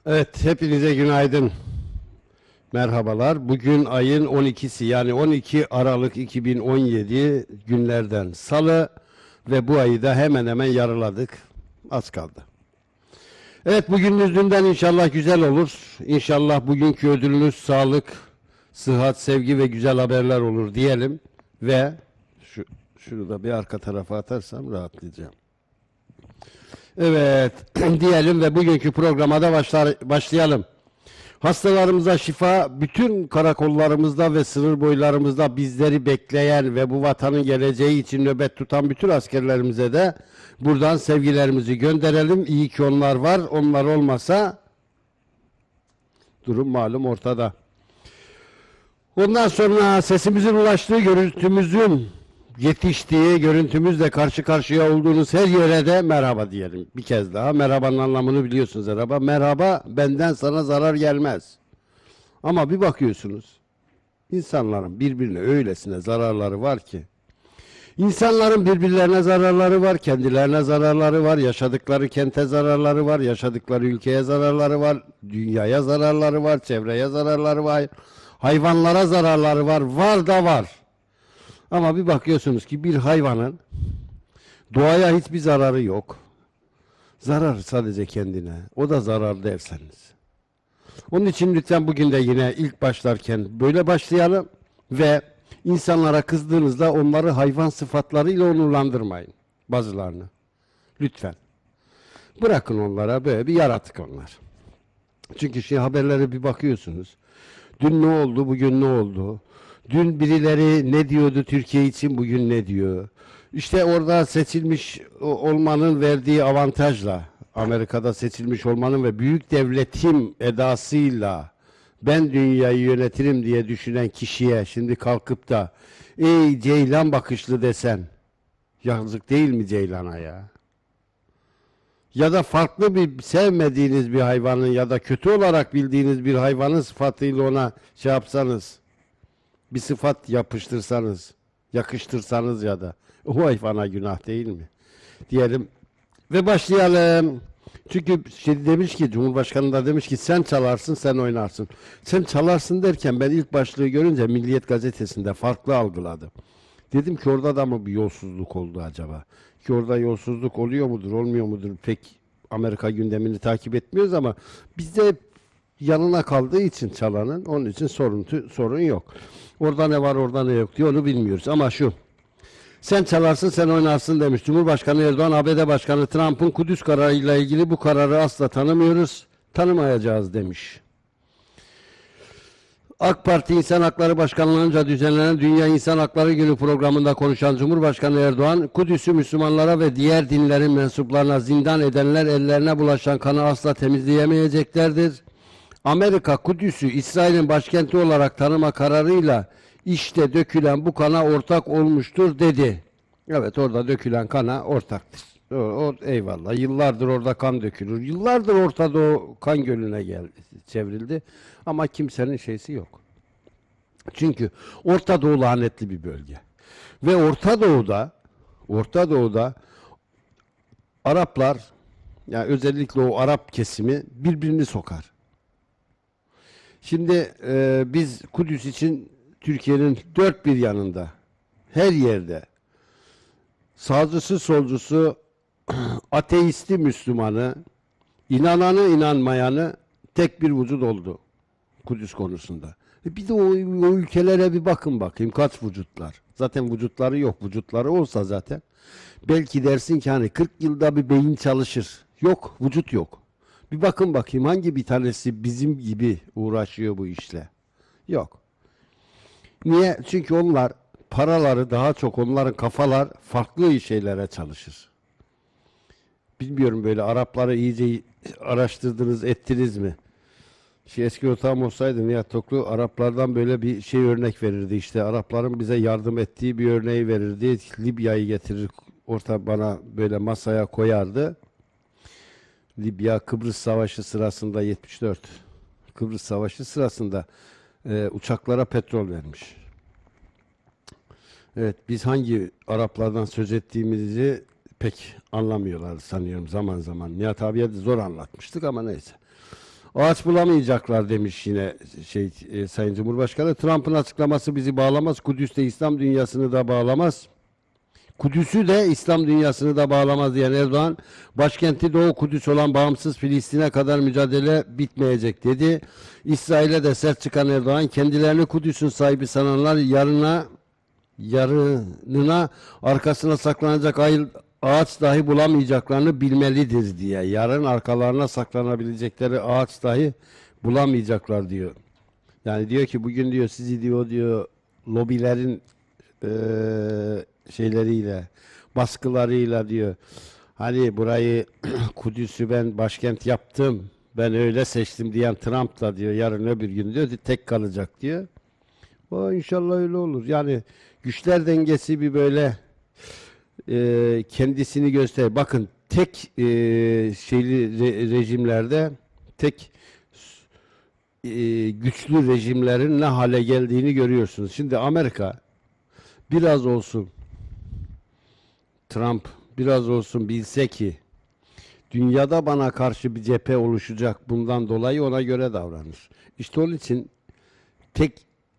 Evet, hepinize günaydın. Merhabalar. Bugün ayın 12'si yani 12 Aralık 2017 günlerden Salı ve bu ayı da hemen hemen yarıladık. Az kaldı. Evet, bugününüz dünden inşallah güzel olur. İnşallah bugünkü ödülünüz sağlık, sıhhat, sevgi ve güzel haberler olur diyelim. Ve şunu da bir arka tarafa atarsam rahatlayacağım. Evet, diyelim ve bugünkü programa da başlayalım. Hastalarımıza şifa, bütün karakollarımızda ve sınır boylarımızda bizleri bekleyen ve bu vatanın geleceği için nöbet tutan bütün askerlerimize de buradan sevgilerimizi gönderelim. İyi ki onlar var. Onlar olmasa durum malum ortada. Ondan sonra sesimizin ulaştığı, görüntümüzün yetiştiği, görüntümüzle karşı karşıya olduğunuz her yere de merhaba diyelim. Bir kez daha merhabanın anlamını biliyorsunuz herhalde. Merhaba, benden sana zarar gelmez. Ama bir bakıyorsunuz, insanların birbirine öylesine zararları var ki, insanların birbirlerine zararları var, kendilerine zararları var, yaşadıkları kente zararları var, yaşadıkları ülkeye zararları var, dünyaya zararları var, çevreye zararları var, hayvanlara zararları var, var da var. Ama bir bakıyorsunuz ki bir hayvanın doğaya hiçbir zararı yok. Zararı sadece kendine. O da zarar derseniz. Onun için lütfen bugün de yine ilk başlarken böyle başlayalım ve insanlara kızdığınızda onları hayvan sıfatlarıyla onurlandırmayın. Bazılarını. Lütfen. Bırakın onlara, böyle bir yaratık onlar. Çünkü şimdi haberlere bir bakıyorsunuz. Dün ne oldu, bugün ne oldu? Dün birileri ne diyordu Türkiye için, bugün ne diyor? İşte orada seçilmiş olmanın verdiği avantajla, Amerika'da seçilmiş olmanın ve büyük devletim edasıyla ben dünyayı yönetirim diye düşünen kişiye şimdi kalkıp da ey ceylan bakışlı desen, yazık değil mi ceylana ya? Ya da farklı bir sevmediğiniz bir hayvanın ya da kötü olarak bildiğiniz bir hayvanın sıfatıyla ona şey yapsanız, bir sıfat yapıştırsanız, yakıştırsanız ya da o hayvana günah değil mi? Diyelim ve başlayalım. Çünkü şey demiş ki, Cumhurbaşkanı da demiş ki sen çalarsın sen oynarsın. Sen çalarsın derken ben ilk başlığı görünce Milliyet Gazetesi'nde farklı algıladım. Dedim ki orada da mı bir yolsuzluk oldu acaba? Ki orada yolsuzluk oluyor mudur, olmuyor mudur? Pek Amerika gündemini takip etmiyoruz ama bizde hep yanına kaldığı için çalanın, onun için sorun yok. Orada ne var, orada ne yok diye onu bilmiyoruz. Ama şu, sen çalarsın, sen oynarsın demiş. Cumhurbaşkanı Erdoğan, ABD Başkanı Trump'ın Kudüs kararıyla ilgili bu kararı asla tanımıyoruz, tanımayacağız demiş. AK Parti İnsan Hakları Başkanlığı'nca düzenlenen Dünya İnsan Hakları Günü programında konuşan Cumhurbaşkanı Erdoğan, Kudüs'ü Müslümanlara ve diğer dinlerin mensuplarına zindan edenler ellerine bulaşan kanı asla temizleyemeyeceklerdir. Amerika Kudüs'ü İsrail'in başkenti olarak tanıma kararıyla işte dökülen bu kana ortak olmuştur dedi. Evet, orada dökülen kana ortaktır. Eyvallah. Yıllardır orada kan dökülür. Yıllardır Orta Doğu kan gölüne geldi, çevrildi. Ama kimsenin şeysi yok. Çünkü Orta Doğu lanetli bir bölge. Ve Orta Doğu'da Araplar, yani özellikle o Arap kesimi birbirini sokar. Şimdi biz Kudüs için Türkiye'nin dört bir yanında, her yerde sağcısı solcusu, ateisti Müslümanı, inananı inanmayanı tek bir vücut oldu Kudüs konusunda. Bir de o ülkelere bir bakın bakayım kaç vücutlar. Zaten vücutları yok. Vücutları olsa zaten belki dersin ki hani 40 yılda bir beyin çalışır. Yok, vücut yok. Bir bakın bakayım hangi bir tanesi bizim gibi uğraşıyor bu işle. Yok. Niye? Çünkü onlar paraları daha çok, onların kafalar farklı şeylere çalışır. Bilmiyorum, böyle Arapları iyice araştırdınız, ettiniz mi? Eski ortağım olsaydı Nihat Toklu Araplardan böyle bir şey örnek verirdi. İşte Arapların bize yardım ettiği bir örneği verirdi. Libya'yı getirir, orta bana böyle masaya koyardı. Libya Kıbrıs Savaşı sırasında 74. Kıbrıs Savaşı sırasında uçaklara petrol vermiş. Evet, biz hangi Araplardan söz ettiğimizi pek anlamıyorlar sanıyorum zaman zaman. Nihat abiye de zor anlatmıştık ama neyse. Ağaç bulamayacaklar demiş yine Sayın Cumhurbaşkanı. Trump'ın açıklaması bizi bağlamaz. Kudüs de İslam dünyasını da bağlamaz. Kudüs'ü de İslam dünyasını da bağlamaz diyen Erdoğan, başkenti Doğu Kudüs olan bağımsız Filistin'e kadar mücadele bitmeyecek dedi. İsrail'e de sert çıkan Erdoğan, kendilerini Kudüs'ün sahibi sananlar yarınına arkasına saklanacak ağaç dahi bulamayacaklarını bilmelidir diye. Yarın arkalarına saklanabilecekleri ağaç dahi bulamayacaklar diyor. Yani diyor ki bugün diyor sizi diyor lobilerin şeyleriyle, baskılarıyla diyor. Hani burayı Kudüs'ü ben başkent yaptım, ben öyle seçtim diyen Trump da diyor yarın öbür gün diyor tek kalacak diyor. O inşallah öyle olur. Yani güçler dengesi bir böyle kendisini göster. Bakın tek rejimlerde tek güçlü rejimlerin ne hale geldiğini görüyorsunuz. Şimdi Amerika biraz olsun Trump biraz olsun bilse ki dünyada bana karşı bir cephe oluşacak bundan dolayı ona göre davranır. İşte onun için tek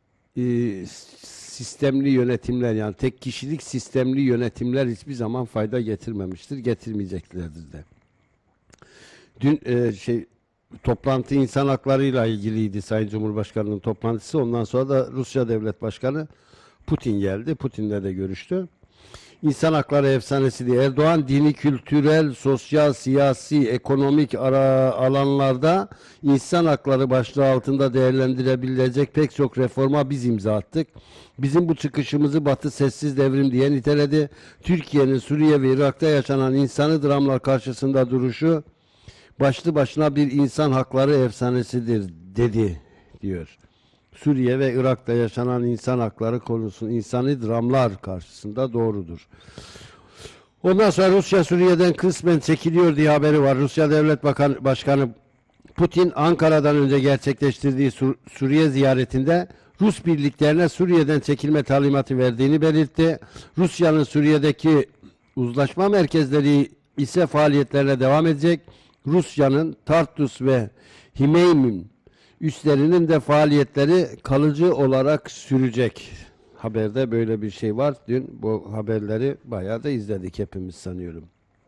sistemli yönetimler yani tek kişilik sistemli yönetimler hiçbir zaman fayda getirmemiştir, getirmeyeceklerdir de. Dün toplantı insan haklarıyla ilgiliydi Sayın Cumhurbaşkanı'nın toplantısı. Ondan sonra da Rusya Devlet Başkanı Putin geldi. Putin'le de görüştü. İnsan hakları efsanesi diye Erdoğan dini, kültürel, sosyal, siyasi, ekonomik alanlarda insan hakları başlığı altında değerlendirebilecek pek çok reforma biz imza attık. Bizim bu çıkışımızı Batı sessiz devrim diye niteledi. Türkiye'nin Suriye ve Irak'ta yaşanan insani dramlar karşısında duruşu başlı başına bir insan hakları efsanesidir dedi diyor. Suriye ve Irak'ta yaşanan insan hakları konusunda insani dramlar karşısında doğrudur. Ondan sonra Rusya Suriye'den kısmen çekiliyor diye haberi var. Rusya Devlet Başkanı Putin Ankara'dan önce gerçekleştirdiği Suriye ziyaretinde Rus birliklerine Suriye'den çekilme talimatı verdiğini belirtti. Rusya'nın Suriye'deki uzlaşma merkezleri ise faaliyetlerine devam edecek. Rusya'nın Tartus ve Hmeymim üslerinin de faaliyetleri kalıcı olarak sürecek. Haberde böyle bir şey var. Dün bu haberleri bayağı da izledik hepimiz sanıyorum.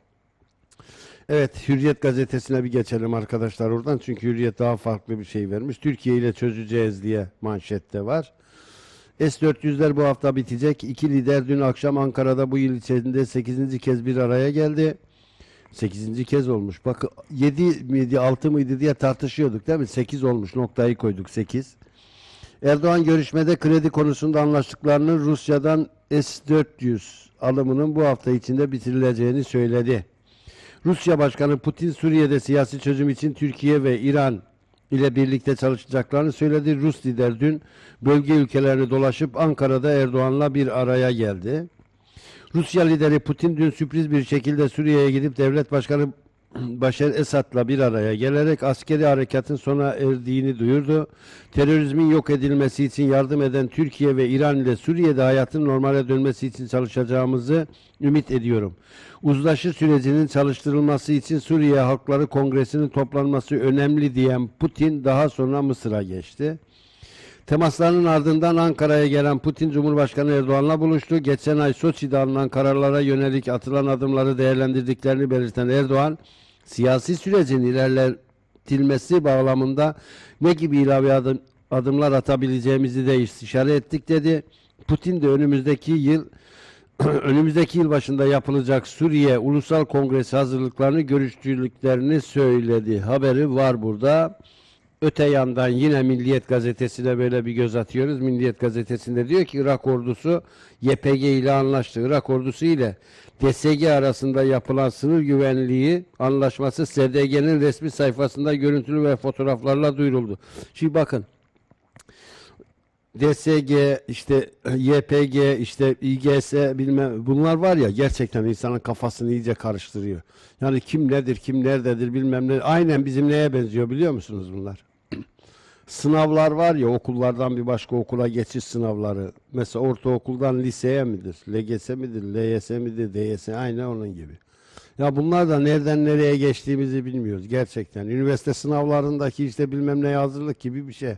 Evet, Hürriyet gazetesine bir geçelim arkadaşlar oradan. Çünkü Hürriyet daha farklı bir şey vermiş. Türkiye ile çözeceğiz diye manşette var. S-400'ler bu hafta bitecek. İki lider dün akşam Ankara'da bu yıl içerisinde 8. kez bir araya geldi. 8. kez olmuş. Bak 7 miydi 6 mıydı diye tartışıyorduk değil mi? 8 olmuş. Noktayı koyduk 8. Erdoğan görüşmede kredi konusunda anlaştıklarını Rusya'dan S-400 alımının bu hafta içinde bitirileceğini söyledi. Rusya Başkanı Putin Suriye'de siyasi çözüm için Türkiye ve İran ile birlikte çalışacaklarını söyledi. Rus lider dün bölge ülkelerini dolaşıp Ankara'da Erdoğan'la bir araya geldi. Rusya lideri Putin dün sürpriz bir şekilde Suriye'ye gidip devlet başkanı Başar Esad'la bir araya gelerek askeri harekatın sona erdiğini duyurdu. Terörizmin yok edilmesi için yardım eden Türkiye ve İran ile Suriye'de hayatın normale dönmesi için çalışacağımızı ümit ediyorum. Uzlaşı sürecinin çalıştırılması için Suriye Halkları Kongresi'nin toplanması önemli diyen Putin daha sonra Mısır'a geçti. Temaslarının ardından Ankara'ya gelen Putin, Cumhurbaşkanı Erdoğan'la buluştu. Geçen ay Soçi'de alınan kararlara yönelik atılan adımları değerlendirdiklerini belirten Erdoğan, siyasi sürecin ilerletilmesi bağlamında ne gibi ilave adımlar atabileceğimizi de istişare ettik dedi. Putin de önümüzdeki yıl başında yapılacak Suriye Ulusal Kongresi hazırlıklarını görüştüklerini söyledi. Haberi var burada. Öte yandan yine Milliyet Gazetesi'ne böyle bir göz atıyoruz. Milliyet Gazetesi'nde diyor ki Irak ordusu YPG ile anlaştı. Irak ordusu ile DSG arasında yapılan sınır güvenliği anlaşması SDG'nin resmi sayfasında görüntülü ve fotoğraflarla duyuruldu. Şimdi bakın DSG, işte YPG, işte İGS bilmem bunlar var ya gerçekten insanın kafasını iyice karıştırıyor. Yani kim nedir, kim nerededir bilmem ne. Aynen bizim neye benziyor biliyor musunuz bunlar? Sınavlar var ya okullardan bir başka okula geçiş sınavları. Mesela ortaokuldan liseye midir? LGS midir? LYS midir? DYS aynen onun gibi. Ya bunlar da nereden nereye geçtiğimizi bilmiyoruz gerçekten. Üniversite sınavlarındaki işte bilmem neye hazırlık gibi bir şey.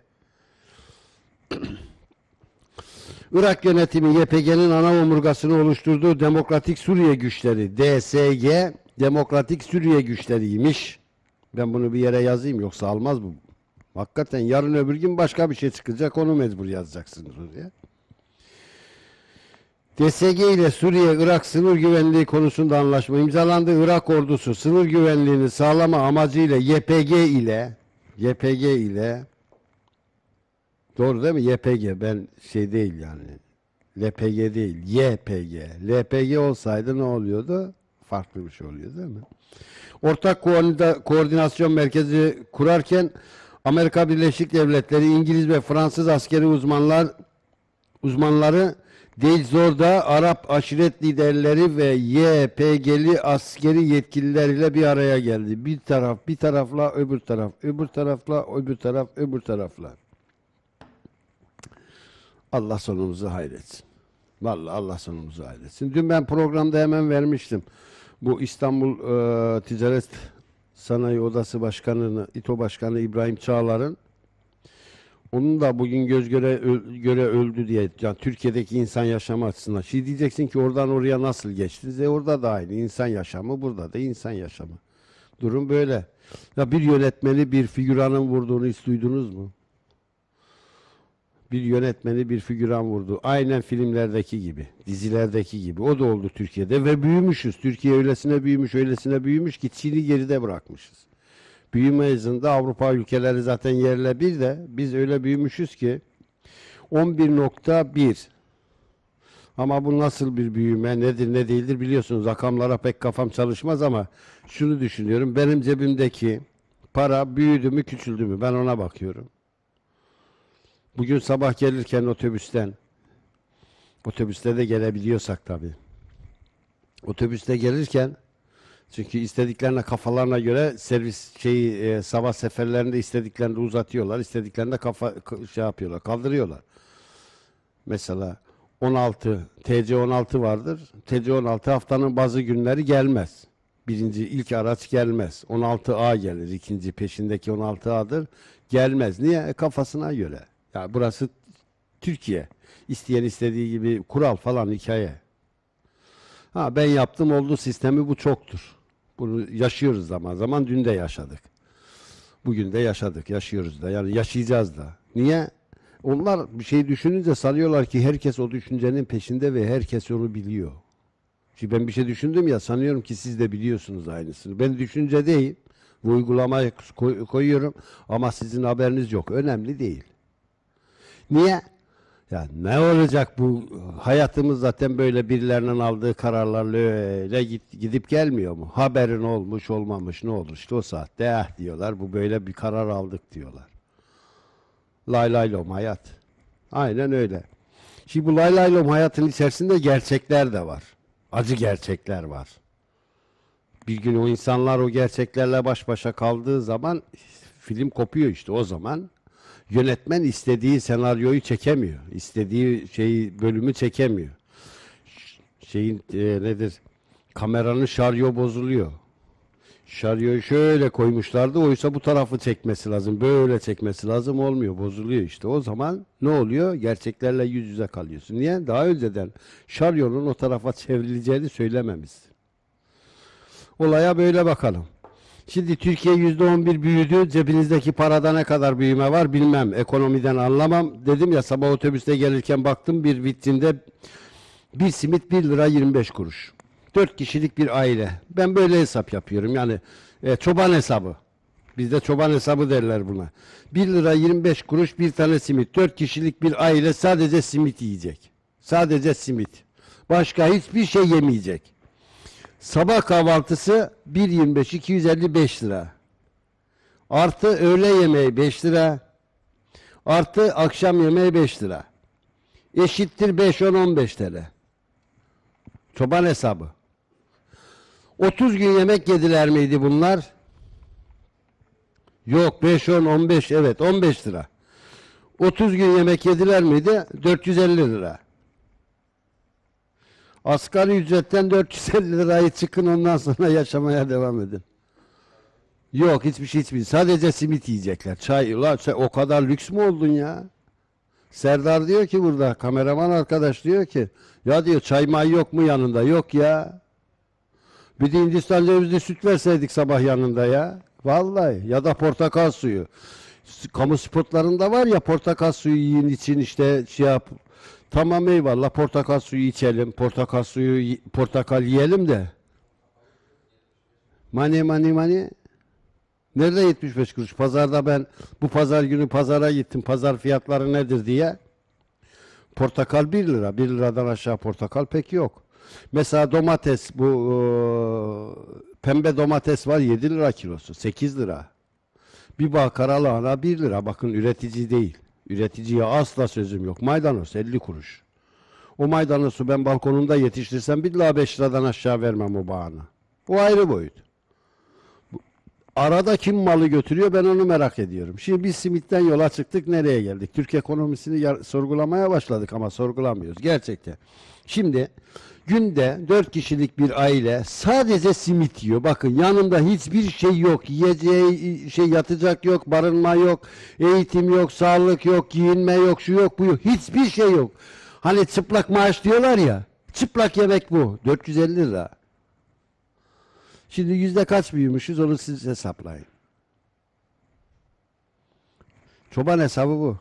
Irak yönetimi YPG'nin ana omurgasını oluşturduğu Demokratik Suriye Güçleri, DSG, Demokratik Suriye Güçleriymiş. Ben bunu bir yere yazayım yoksa almaz bu. Hakikaten yarın öbür gün başka bir şey çıkacak, onu mecbur yazacaksınız oraya. DSG ile Suriye-Irak sınır güvenliği konusunda anlaşma imzalandı. Irak ordusu sınır güvenliğini sağlama amacıyla YPG ile doğru değil mi? YPG, ben şey değil yani. LPG değil, YPG. LPG olsaydı ne oluyordu? Farklı bir şey oluyor değil mi? Ortak koordinasyon merkezi kurarken Amerika Birleşik Devletleri, İngiliz ve Fransız askeri uzmanları değil zorda Arap aşiret liderleri ve YPG'li askeri yetkililerle bir araya geldi. Bir tarafla öbür taraf, öbür tarafla öbür taraf, öbür tarafla. Allah sonumuzu hayretsin. Vallahi Allah sonumuzu hayretsin. Dün ben programda hemen vermiştim. Bu İstanbul Ticaret Sanayi Odası Başkanı'nı, İTO Başkanı İbrahim Çağlar'ın, onun da bugün göz göre öldü diye, yani Türkiye'deki insan yaşamı açısından. Şimdi diyeceksin ki oradan oraya nasıl geçtiniz? Orada da aynı insan yaşamı, burada da insan yaşamı. Durum böyle. Ya bir yönetmeni bir figüranın vurduğunu hiç duydunuz mu? Bir yönetmeni bir figüran vurdu. Aynen filmlerdeki gibi, dizilerdeki gibi. O da oldu Türkiye'de ve büyümüşüz. Türkiye öylesine büyümüş, öylesine büyümüş ki Çin'i geride bırakmışız. Büyüme hızında Avrupa ülkeleri zaten yerle bir, de biz öyle büyümüşüz ki 11.1. Ama bu nasıl bir büyüme, nedir ne değildir biliyorsunuz. Rakamlara pek kafam çalışmaz ama şunu düşünüyorum. Benim cebimdeki para büyüdü mü küçüldü mü, ben ona bakıyorum. Bugün sabah gelirken otobüste de gelebiliyorsak tabii. Otobüste gelirken, çünkü istediklerine kafalarına göre servis sabah seferlerinde istediklerini uzatıyorlar, istediklerinde yapıyorlar, kaldırıyorlar. Mesela 16 TC16 vardır. TC16 haftanın bazı günleri gelmez. İlk araç gelmez. 16A gelir. İkinci peşindeki 16A'dır. Gelmez. Niye? Kafasına göre. Ya burası Türkiye. İsteyen istediği gibi kural falan hikaye. Ha ben yaptım oldu sistemi bu çoktur. Bunu yaşıyoruz zaman zaman, dün de yaşadık. Bugün de yaşadık, yaşıyoruz da. Yani yaşayacağız da. Niye? Onlar bir şey düşününce sanıyorlar ki herkes o düşüncenin peşinde ve herkes onu biliyor. Şimdi ben bir şey düşündüm ya, sanıyorum ki siz de biliyorsunuz aynısını. Ben düşünce değil, bu uygulamaya koyuyorum ama sizin haberiniz yok. Önemli değil. Niye? Ya ne olacak bu hayatımız zaten böyle, birilerinin aldığı kararlarla öyle gidip gelmiyor mu? Haberin olmuş olmamış ne olur işte o saatte diyorlar, bu böyle bir karar aldık diyorlar. Lay lay lom hayat. Aynen öyle. Şimdi bu lay lay lom hayatın içerisinde gerçekler de var. Acı gerçekler var. Bir gün o insanlar o gerçeklerle baş başa kaldığı zaman film kopuyor işte o zaman. Yönetmen istediği senaryoyu çekemiyor. İstediği bölümü çekemiyor. Nedir? Kameranın şarjı bozuluyor. Şarjıyı şöyle koymuşlardı. Oysa bu tarafı çekmesi lazım. Böyle çekmesi lazım. Olmuyor. Bozuluyor işte. O zaman ne oluyor? Gerçeklerle yüz yüze kalıyorsun. Niye? Daha önceden şaryonun o tarafa çevrileceğini söylememişsin. Olaya böyle bakalım. Şimdi Türkiye %11 büyüdü. Cebinizdeki parada ne kadar büyüme var bilmem. Ekonomiden anlamam. Dedim ya, sabah otobüste gelirken baktım bir vitrinde bir simit 1 lira 25 kuruş. 4 kişilik bir aile. Ben böyle hesap yapıyorum. Yani çoban hesabı. Bizde çoban hesabı derler buna. 1 lira 25 kuruş bir tane simit. 4 kişilik bir aile sadece simit yiyecek. Sadece simit. Başka hiçbir şey yemeyecek. Sabah kahvaltısı 1.25 255 lira. Artı öğle yemeği 5 lira. Artı akşam yemeği 5 lira. Eşittir 5 10 15 TL. Çoban hesabı. 30 gün yemek yediler miydi bunlar? Yok, 5 10 15, evet 15 lira. 30 gün yemek yediler miydi? 450 lira. Asgari ücretten 450 lirayı çıkın, ondan sonra yaşamaya devam edin. Yok, hiçbir şey. Sadece simit yiyecekler. Çay, ulan sen o kadar lüks mü oldun ya? Serdar diyor ki burada, kameraman arkadaş diyor ki, ya diyor çay may yok mu yanında? Yok ya. Bir de Hindistan cevizli süt verseydik sabah yanında ya. Vallahi, ya da portakal suyu. Kamu spotlarında var ya, portakal suyu yiyin için işte şey yap. Tamam, eyvallah, portakal suyu içelim. Portakal yiyelim de. Mani. Nerede 75 kuruş? Pazarda ben bu pazar günü pazara gittim. Pazar fiyatları nedir diye. Portakal 1 lira. 1 liradan aşağı portakal pek yok. Mesela domates, bu pembe domates var, 7 lira kilosu. 8 lira. Bir bağ karalahana 1 lira. Bakın, üretici değil. Üreticiye asla sözüm yok. Maydanoz 50 kuruş. O maydanozu ben balkonumda yetiştirsem billahi 5 liradan aşağı vermem o bağına. Bu ayrı boyut. Arada kim malı götürüyor, ben onu merak ediyorum. Şimdi biz simitten yola çıktık, nereye geldik? Türk ekonomisini sorgulamaya başladık ama sorgulamıyoruz gerçekten. Şimdi günde 4 kişilik bir aile sadece simit yiyor. Bakın, yanında hiçbir şey yok. Yiyeceği şey, yatacak yok, barınma yok, eğitim yok, sağlık yok, giyinme yok, şu yok, bu yok. Hiçbir şey yok. Hani çıplak maaş diyorlar ya. Çıplak yemek bu. 450 lira. Şimdi yüzde kaç büyümüşüz, onu siz hesaplayın. Çoban hesabı bu.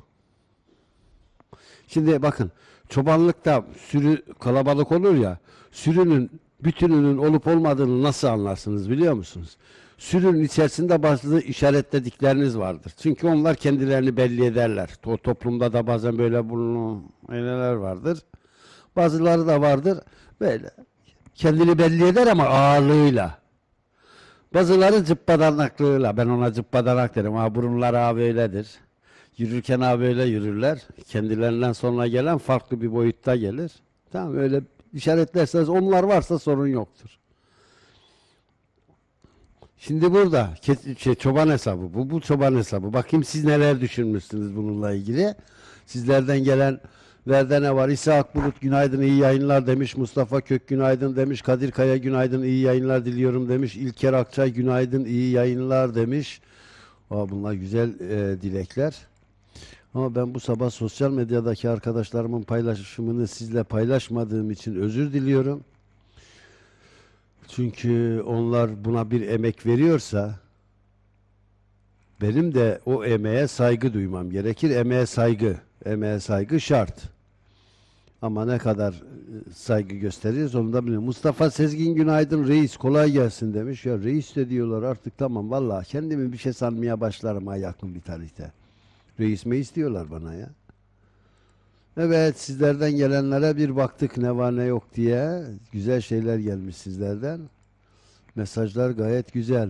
Şimdi bakın, çobanlıkta sürü kalabalık olur ya, sürünün bütününün olup olmadığını nasıl anlarsınız biliyor musunuz? Sürünün içerisinde bazı işaretledikleriniz vardır. Çünkü onlar kendilerini belli ederler. O toplumda da bazen böyle bulunur aileler vardır. Bazıları da vardır böyle kendini belli eder ama ağırlığıyla. Bazıları cıppadanaklığıyla, ben ona cıppadanak derim. Ha, burunlar ha böyledir. Yürürken ha böyle yürürler. Kendilerinden sonra gelen farklı bir boyutta gelir. Tamam, öyle işaretlerseniz, onlar varsa sorun yoktur. Şimdi burada çoban hesabı, bu çoban hesabı. Bakayım siz neler düşünmüşsünüz bununla ilgili. Sizlerden gelenlerde ne var? İsa Akbulut günaydın, iyi yayınlar demiş. Mustafa Kök günaydın demiş. Kadir Kaya günaydın, iyi yayınlar diliyorum demiş. İlker Akçay günaydın, iyi yayınlar demiş. Bunlar güzel dilekler. Ama ben bu sabah sosyal medyadaki arkadaşlarımın paylaşımını sizle paylaşmadığım için özür diliyorum. Çünkü onlar buna bir emek veriyorsa benim de o emeğe saygı duymam gerekir. Emeğe saygı şart. Ama ne kadar saygı gösteririz onu da bilmiyorum. Mustafa Sezgin günaydın reis, kolay gelsin demiş. Ya reis de diyorlar artık, tamam vallahi kendimi bir şey sanmaya başlarım ha, yakın bir tarihte. Reis meis diyorlar bana ya. Evet, sizlerden gelenlere bir baktık ne var ne yok diye. Güzel şeyler gelmiş sizlerden. Mesajlar gayet güzel.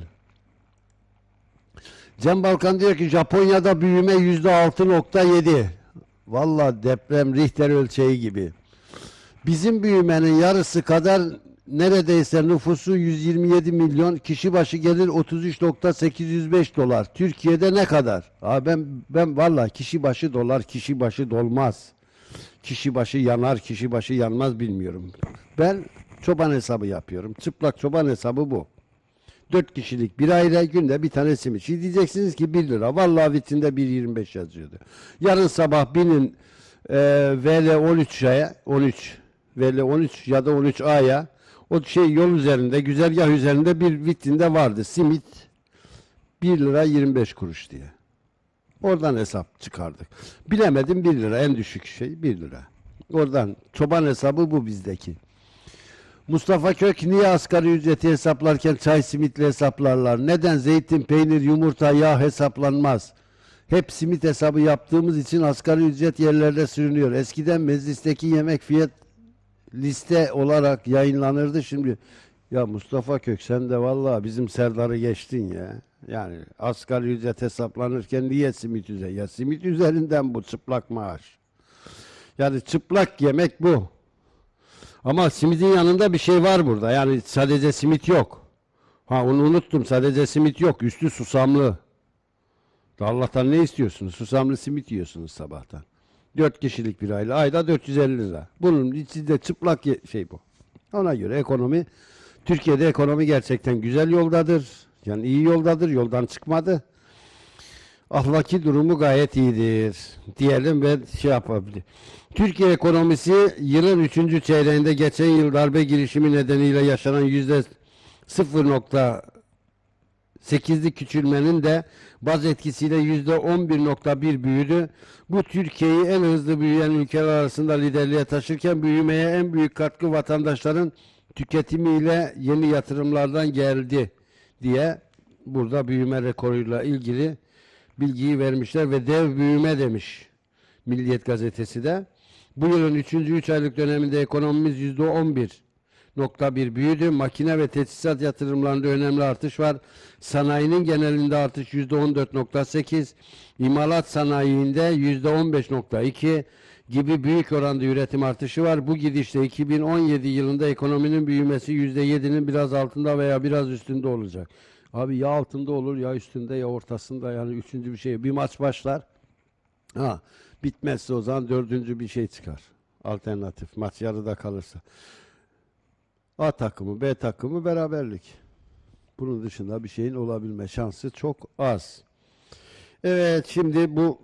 Cem Balkan diyor ki Japonya'da büyüme %6.7. Vallahi deprem Richter ölçeği gibi. Bizim büyümenin yarısı kadar, neredeyse nüfusu 127 milyon, kişi başı gelir 33.805 dolar. Türkiye'de ne kadar? Ben vallahi kişi başı dolar, kişi başı dolmaz. Kişi başı yanar, kişi başı yanmaz bilmiyorum. Ben çoban hesabı yapıyorum. Çıplak çoban hesabı bu. 4 kişilik bir aile, günde bir tane simit. Şimdi diyeceksiniz ki 1 lira. Vallahi vitrinde 1.25 yazıyordu. Yarın sabah binin VL13'e, VL13 ya da 13A'ya, o yol üzerinde, güzergah üzerinde bir vitrinde vardı. Simit 1 lira 25 kuruş diye. Oradan hesap çıkardık. Bilemedim, 1 lira en düşük şey 1 lira. Oradan çoban hesabı bu bizdeki. Mustafa Kök, niye asgari ücreti hesaplarken çay simitle hesaplarlar? Neden zeytin, peynir, yumurta, yağ hesaplanmaz? Hep simit hesabı yaptığımız için asgari ücret yerlerde sürünüyor. Eskiden meclisteki yemek fiyat liste olarak yayınlanırdı, şimdi. Ya Mustafa Kök, sen de vallahi bizim Serdar'ı geçtin ya. Yani asgari ücret hesaplanırken niye simit üzerinde? Ya simit üzerinden bu çıplak maaş. Yani çıplak yemek bu. Ama simidin yanında bir şey var burada. Yani sadece simit yok. Onu unuttum. Sadece simit yok. Üstü susamlı. Allah'tan ne istiyorsunuz? Susamlı simit yiyorsunuz sabahtan. 4 kişilik bir aile. Ayda 450 lira. Bunun içinde çıplak şey bu. Ona göre ekonomi, Türkiye'de ekonomi gerçekten güzel yoldadır. Yani iyi yoldadır, yoldan çıkmadı. Ahlaki durumu gayet iyidir diyelim ve şey yapabilir. Türkiye ekonomisi yılın 3. çeyreğinde geçen yıl darbe girişimi nedeniyle yaşanan %0,8'lik küçülmenin de baz etkisiyle %11,1 büyüdü. Bu Türkiye'yi en hızlı büyüyen ülkeler arasında liderliğe taşırken büyümeye en büyük katkı vatandaşların tüketimiyle yeni yatırımlardan geldi diye burada büyüme rekoruyla ilgili bilgiyi vermişler ve dev büyüme demiş Milliyet gazetesi de. Bu yılın 3. aylık döneminde ekonomimiz %11,1 büyüdü. Makine ve teçhizat yatırımlarında önemli artış var. Sanayinin genelinde artış %14,8, imalat sanayinde %15,2 gibi büyük oranda üretim artışı var. Bu gidişle 2017 yılında ekonominin büyümesi %7'nin biraz altında veya biraz üstünde olacak. Abi ya altında olur ya üstünde ya ortasında, yani üçüncü bir şey. Bir maç başlar. Ha, bitmezse o zaman dördüncü bir şey çıkar. Alternatif. Maç yarıda kalırsa. A takımı, B takımı beraberlik. Bunun dışında bir şeyin olabilme şansı çok az. Evet, şimdi bu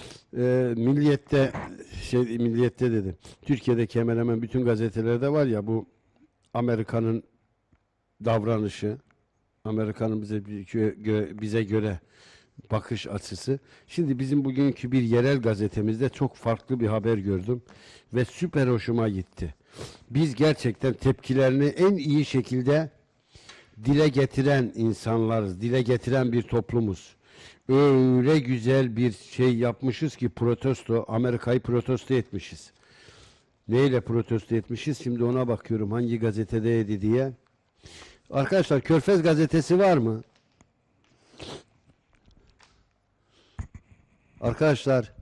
Milliyet'te dedim. Türkiye'deki hemen hemen bütün gazetelerde var ya bu Amerika'nın davranışı, Amerika'nın bize göre bakış açısı. Şimdi bizim bugünkü bir yerel gazetemizde çok farklı bir haber gördüm ve süper hoşuma gitti. Biz gerçekten tepkilerini en iyi şekilde dile getiren insanlarız, dile getiren bir toplumuz. Öyle güzel bir şey yapmışız ki protesto, Amerika'yı protesto etmişiz. Neyle protesto etmişiz? Şimdi ona bakıyorum hangi gazetedeydi diye. Arkadaşlar Körfez gazetesi var mı? Arkadaşlar.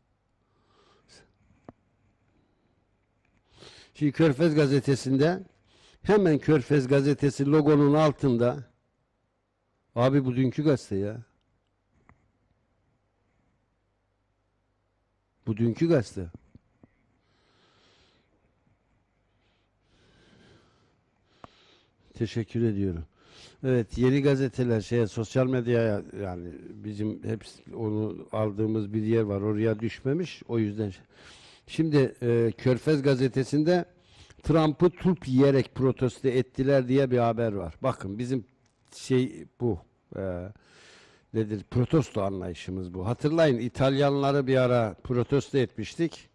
Şimdi Körfez gazetesinde hemen Körfez gazetesi logonun altında, abi bu dünkü gazete ya. Bu dünkü gazete. Teşekkür ediyorum. Evet, yeni gazeteler sosyal medyaya, yani bizim hepsi onu aldığımız bir yer var, oraya düşmemiş, o yüzden. Şimdi Körfez gazetesinde Trump'ı turp yiyerek protesto ettiler diye bir haber var. Bakın bizim bu nedir, protesto anlayışımız bu. Hatırlayın, İtalyanları bir ara protesto etmiştik.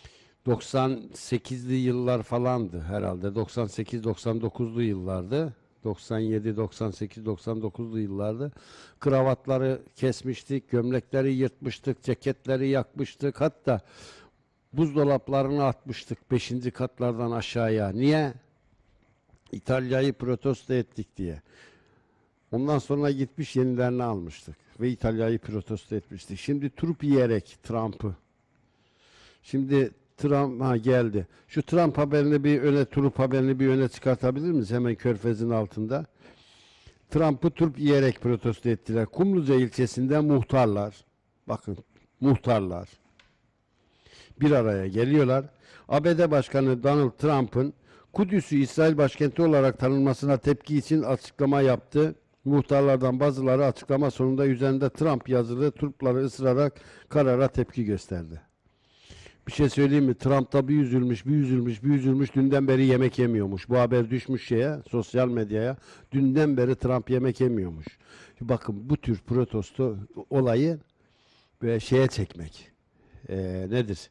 98'li yıllar falandı herhalde. 98-99'lu yıllardı. 97, 98, 99'lu yıllardı. Kravatları kesmiştik, gömlekleri yırtmıştık, ceketleri yakmıştık. Hatta buzdolaplarını atmıştık 5. katlardan aşağıya. Niye? İtalya'yı protesto ettik diye. Ondan sonra gitmiş yenilerini almıştık ve İtalya'yı protesto etmiştik. Şimdi turp yiyerek Trump'ı. Şimdi Trump geldi. Şu Trump haberini bir öne, turp haberini bir öne çıkartabilir miyiz? Hemen Körfez'in altında. Trump'ı turp yiyerek protesto ettiler. Kumluca ilçesinde muhtarlar, bakın muhtarlar bir araya geliyorlar. ABD Başkanı Donald Trump'ın Kudüs'ü İsrail başkenti olarak tanınmasına tepki için açıklama yaptı. Muhtarlardan bazıları açıklama sonunda üzerinde Trump yazılı turpları ısırarak karara tepki gösterdi. Bir şey söyleyeyim mi? Trump da bir üzülmüş. Dünden beri yemek yemiyormuş. Bu haber düşmüş sosyal medyaya. Dünden beri Trump yemek yemiyormuş. Bakın bu tür protesto olayı böyle çekmek. Nedir?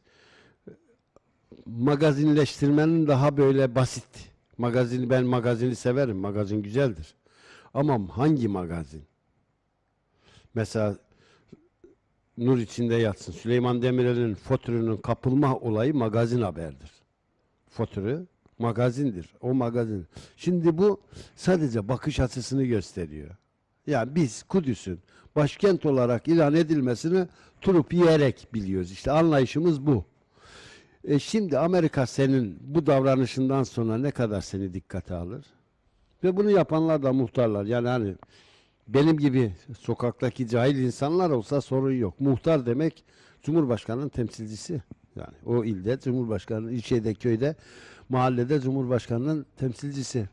Magazinleştirmenin daha böyle basit. Ben magazini severim. Magazin güzeldir. Ama hangi magazin? Mesela nur içinde yatsın. Süleyman Demirel'in Fotürü'nün kapılma olayı magazin haberdir. Fotürü magazindir. O magazin. Şimdi bu sadece bakış açısını gösteriyor. Yani biz Kudüs'ün başkent olarak ilan edilmesini turp yiyerek biliyoruz. İşte anlayışımız bu. Şimdi Amerika senin bu davranışından sonra ne kadar seni dikkate alır? Ve bunu yapanlar da muhtarlar. Yani hani benim gibi sokaktaki cahil insanlar olsa sorun yok. Muhtar demek Cumhurbaşkanı'nın temsilcisi. Yani o ilde Cumhurbaşkanı, ilçede, köyde mahallede Cumhurbaşkanı'nın temsilcisi.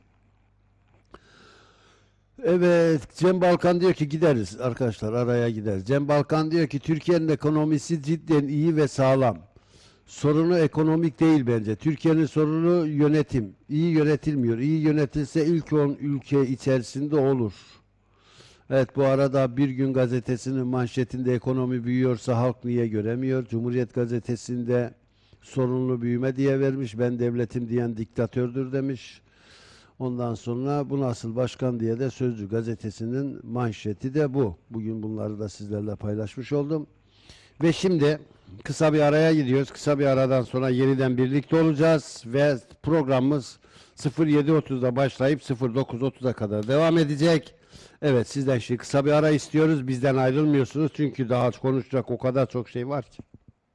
Evet, Cem Balkan diyor ki gideriz arkadaşlar, araya gideriz. Cem Balkan diyor ki Türkiye'nin ekonomisi cidden iyi ve sağlam. Sorunu ekonomik değil bence. Türkiye'nin sorunu yönetim. İyi yönetilmiyor. İyi yönetilse ilk 10 ülke içerisinde olur. Evet, bu arada Bir Gün gazetesinin manşetinde ekonomi büyüyorsa halk niye göremiyor? Cumhuriyet gazetesinde sorunlu büyüme diye vermiş. Ben devletim diyen diktatördür demiş. Ondan sonra bu nasıl başkan diye de Sözcü gazetesinin manşeti de bu. Bugün bunları da sizlerle paylaşmış oldum. Ve şimdi kısa bir araya gidiyoruz. Kısa bir aradan sonra yeniden birlikte olacağız ve programımız 07.30'da başlayıp 09.30'a kadar devam edecek. Evet, sizden şimdi kısa bir ara istiyoruz. Bizden ayrılmıyorsunuz çünkü daha konuşacak o kadar çok şey var ki.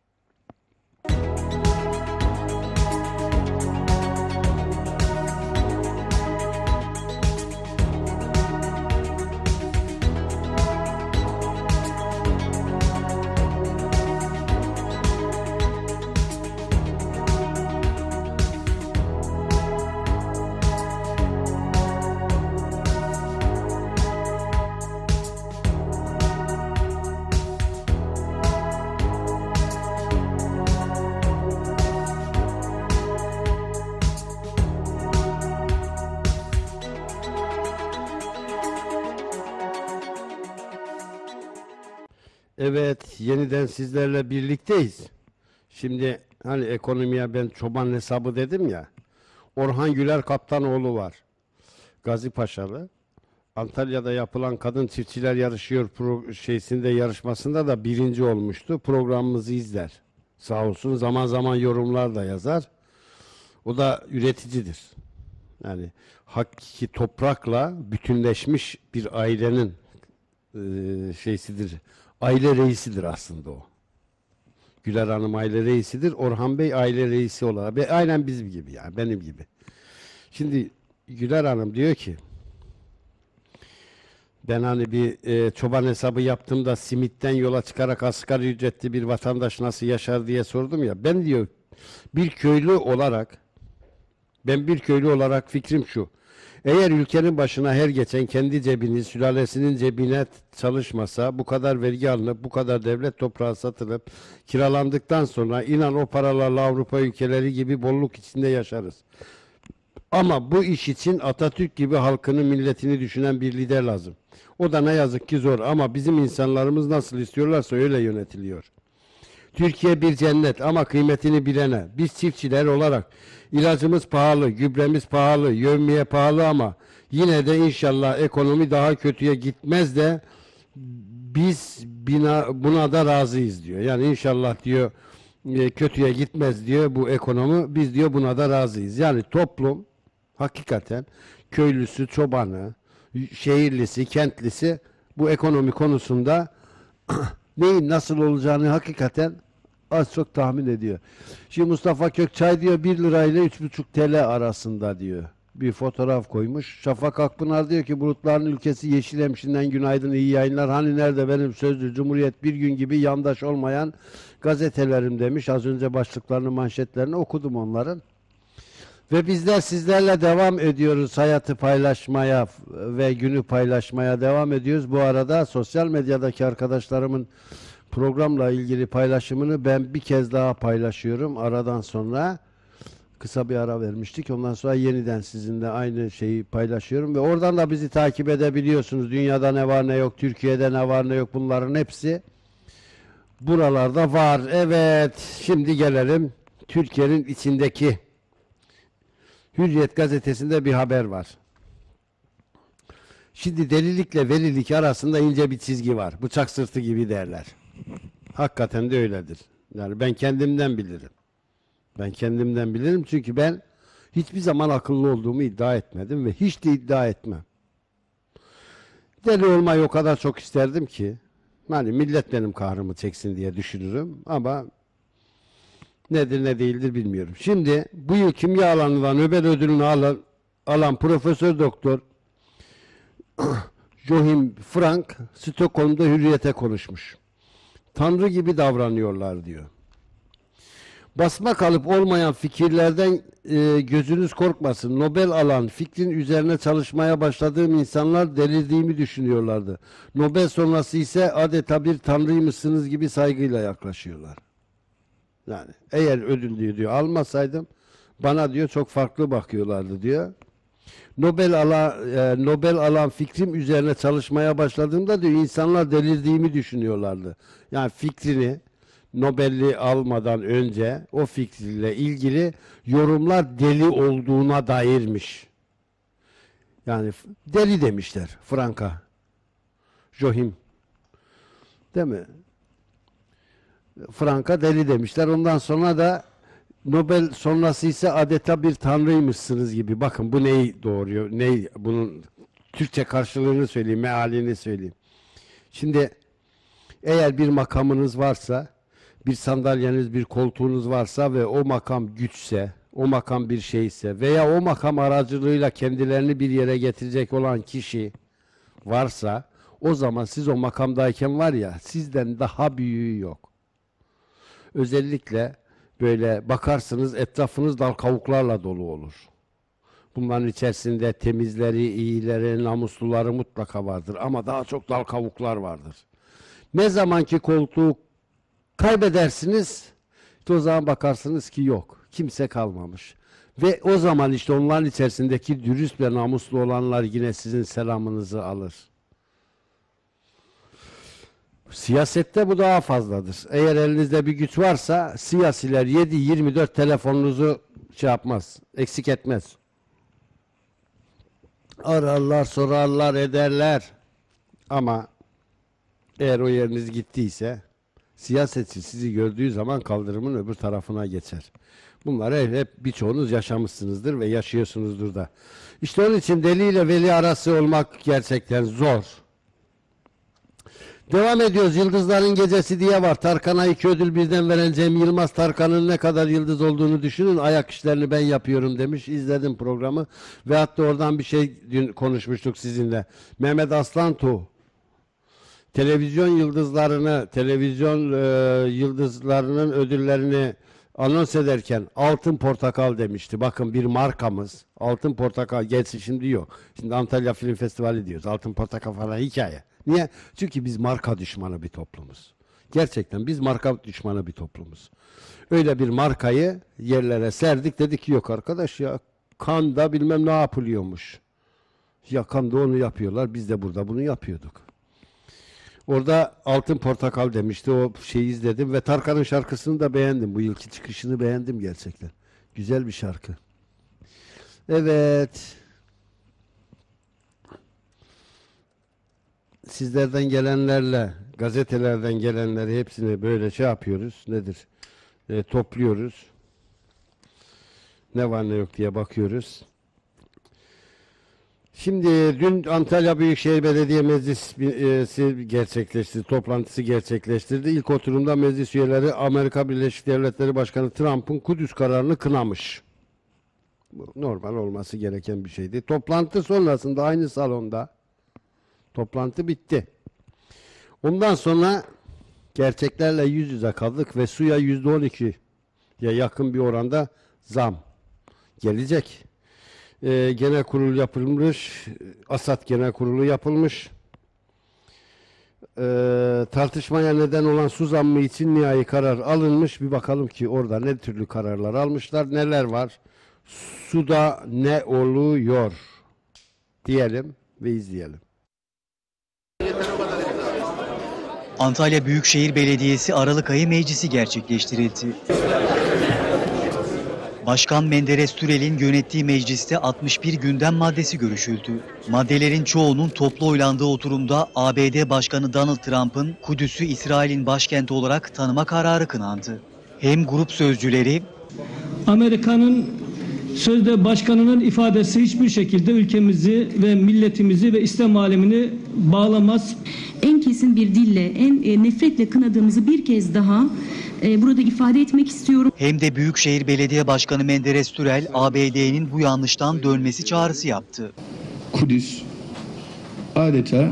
Evet, yeniden sizlerle birlikteyiz. Şimdi hani ekonomiye ben çoban hesabı dedim ya. Orhan Güler Kaptanoğlu var. Gazi Paşalı. Antalya'da yapılan kadın çiftçiler yarışıyor yarışmasında da birinci olmuştu. Programımızı izler. Sağ olsun, zaman zaman yorumlar da yazar. O da üreticidir. Yani hakiki toprakla bütünleşmiş bir ailenin aile reisidir aslında o. Güler Hanım aile reisidir. Orhan Bey aile reisi olarak. Aynen bizim gibi yani, benim gibi. Şimdi Güler Hanım diyor ki ben hani bir çoban hesabı yaptığımda simitten yola çıkarak asgari ücretli bir vatandaş nasıl yaşar diye sordum ya. Ben diyor bir köylü olarak fikrim şu. Eğer ülkenin başına her geçen kendi cebini, sülalesinin cebine çalışmasa, bu kadar vergi alınıp, bu kadar devlet toprağı satılıp, kiralandıktan sonra inan o paralarla Avrupa ülkeleri gibi bolluk içinde yaşarız. Ama bu iş için Atatürk gibi halkını, milletini düşünen bir lider lazım. O da ne yazık ki zor ama bizim insanlarımız nasıl istiyorlarsa öyle yönetiliyor. Türkiye bir cennet ama kıymetini bilene. Biz çiftçiler olarak ilacımız pahalı, gübremiz pahalı, yevmiye pahalı ama yine de inşallah ekonomi daha kötüye gitmez de biz buna da razıyız diyor. Yani inşallah diyor kötüye gitmez diyor bu ekonomi. Biz diyor buna da razıyız. Yani toplum hakikaten köylüsü, çobanı, şehirlisi, kentlisi bu ekonomi konusunda neyin nasıl olacağını hakikaten az çok tahmin ediyor. Şimdi Mustafa Kökçay diyor 1 lirayla 3,5 TL arasında diyor. Bir fotoğraf koymuş. Şafak Akpınar diyor ki bulutların ülkesi Yeşilemşin'den günaydın, iyi yayınlar. Hani nerede benim Sözcü, Cumhuriyet, Bir Gün gibi yandaş olmayan gazetelerim demiş. Az önce başlıklarını, manşetlerini okudum onların. Ve bizler sizlerle devam ediyoruz hayatı paylaşmaya ve günü paylaşmaya devam ediyoruz. Bu arada sosyal medyadaki arkadaşlarımın programla ilgili paylaşımını ben bir kez daha paylaşıyorum. Aradan sonra kısa bir ara vermiştik. Ondan sonra yeniden sizinle aynı şeyi paylaşıyorum ve oradan da bizi takip edebiliyorsunuz. Dünyada ne var ne yok, Türkiye'de ne var ne yok, bunların hepsi buralarda var. Evet, şimdi gelelim Türkiye'nin içindeki Hürriyet gazetesinde bir haber var. Şimdi delilikle velilik arasında ince bir çizgi var. Bıçak sırtı gibi derler. Hakikaten de öyledir. Yani ben kendimden bilirim. Ben kendimden bilirim çünkü ben hiçbir zaman akıllı olduğumu iddia etmedim ve hiç de iddia etmem. Deli olmayı o kadar çok isterdim ki hani millet benim kahrımı çeksin diye düşünürüm ama nedir ne değildir bilmiyorum. Şimdi bu yıl kimya alanından Nobel ödülünü alan Profesör Doktor Joachim Frank Stockholm'da Hürriyet'e konuşmuş. Tanrı gibi davranıyorlar diyor. Basma kalıp olmayan fikirlerden gözünüz korkmasın. Nobel alan fikrin üzerine çalışmaya başladığım insanlar delirdiğimi düşünüyorlardı. Nobel sonrası ise adeta bir tanrıymışsınız gibi saygıyla yaklaşıyorlar. Yani eğer ödül diyor almasaydım bana diyor çok farklı bakıyorlardı diyor. Nobel alan fikrim üzerine çalışmaya başladığımda diyor insanlar delirdiğimi düşünüyorlardı. Yani fikrini Nobel'i almadan önce o fikriyle ilgili yorumlar deli olduğuna dairmiş. Yani deli demişler Franka. Johim. Değil mi? Franka deli demişler. Ondan sonra da Nobel sonrası ise adeta bir tanrıymışsınız gibi. Bakın bu neyi doğuruyor? Bunun Türkçe karşılığını söyleyeyim, mealini söyleyeyim. Şimdi eğer bir makamınız varsa, bir sandalyeniz, bir koltuğunuz varsa ve o makam güçse, o makam bir şeyse veya o makam aracılığıyla kendilerini bir yere getirecek olan kişi varsa, o zaman siz o makamdayken var ya, sizden daha büyüğü yok. Özellikle böyle bakarsınız etrafınız dal kavuklarla dolu olur. Bunların içerisinde temizleri, iyileri, namusluları mutlaka vardır ama daha çok dal kavuklar vardır. Ne zamanki koltuğu kaybedersiniz, işte o zaman bakarsınız ki yok. Kimse kalmamış. Ve o zaman işte onların içerisindeki dürüst ve namuslu olanlar yine sizin selamınızı alır. Siyasette bu daha fazladır. Eğer elinizde bir güç varsa siyasiler 7-24 telefonunuzu yapmaz, eksik etmez. Ararlar, sorarlar, ederler. Ama eğer o yeriniz gittiyse siyasetçi sizi gördüğü zaman kaldırımın öbür tarafına geçer. Bunları hep birçoğunuz yaşamışsınızdır ve yaşıyorsunuzdur da. İşte onun için deli ile veli arası olmak gerçekten zor. Devam ediyoruz. Yıldızların Gecesi diye var. Tarkan'a 2 ödül birden veren Cem Yılmaz, Tarkan'ın ne kadar yıldız olduğunu düşünün. Ayak işlerini ben yapıyorum demiş. İzledim programı. Ve hatta oradan bir şey dün konuşmuştuk sizinle. Mehmet Aslantuğ televizyon yıldızlarının ödüllerini anons ederken Altın Portakal demişti. Bakın bir markamız. Altın Portakal. Gerçi şimdi yok. Şimdi Antalya Film Festivali diyoruz. Altın Portakal falan hikaye. Niye? Çünkü biz marka düşmanı bir toplumuz. Gerçekten biz marka düşmanı bir toplumuz. Öyle bir markayı yerlere serdik. Dedik ki yok arkadaş ya Cannes'da bilmem ne yapılıyormuş. Ya Cannes'da onu yapıyorlar. Biz de burada bunu yapıyorduk. Orada Altın Portakal demişti. O şeyi izledim ve Tarkan'ın şarkısını da beğendim. Bu yılki çıkışını beğendim gerçekten. Güzel bir şarkı. Evet. Sizlerden gelenlerle, gazetelerden gelenleri hepsini böyle şey yapıyoruz. Nedir? Topluyoruz. Ne var ne yok diye bakıyoruz. Şimdi dün Antalya Büyükşehir Belediye Meclisi gerçekleştirdi, toplantısı gerçekleştirdi. İlk oturumda meclis üyeleri Amerika Birleşik Devletleri Başkanı Trump'ın Kudüs kararını kınamış. Bu normal olması gereken bir şeydi. Toplantı sonrasında aynı salonda toplantı bitti. Ondan sonra gerçeklerle yüz yüze kaldık ve suya %12'ye yakın bir oranda zam gelecek. Genel kurul yapılmış, Asad Genel Kurulu yapılmış. Tartışmaya neden olan su zammı için nihai karar alınmış. Bir bakalım ki orada ne türlü kararlar almışlar, neler var. Suda ne oluyor diyelim ve izleyelim. Antalya Büyükşehir Belediyesi Aralık ayı meclisi gerçekleştirildi. Başkan Menderes Türel'in yönettiği mecliste 61 gündem maddesi görüşüldü. Maddelerin çoğunun toplu oylandığı oturumda ABD Başkanı Donald Trump'ın Kudüs'ü İsrail'in başkenti olarak tanıma kararı kınandı. Hem grup sözcüleri, Amerika'nın sözde başkanının ifadesi hiçbir şekilde ülkemizi ve milletimizi ve İslam alemini bağlamaz. En kesin bir dille, en nefretle kınadığımızı bir kez daha burada ifade etmek istiyorum. Hem de Büyükşehir Belediye Başkanı Menderes Türel, ABD'nin bu yanlıştan dönmesi çağrısı yaptı. Kudüs adeta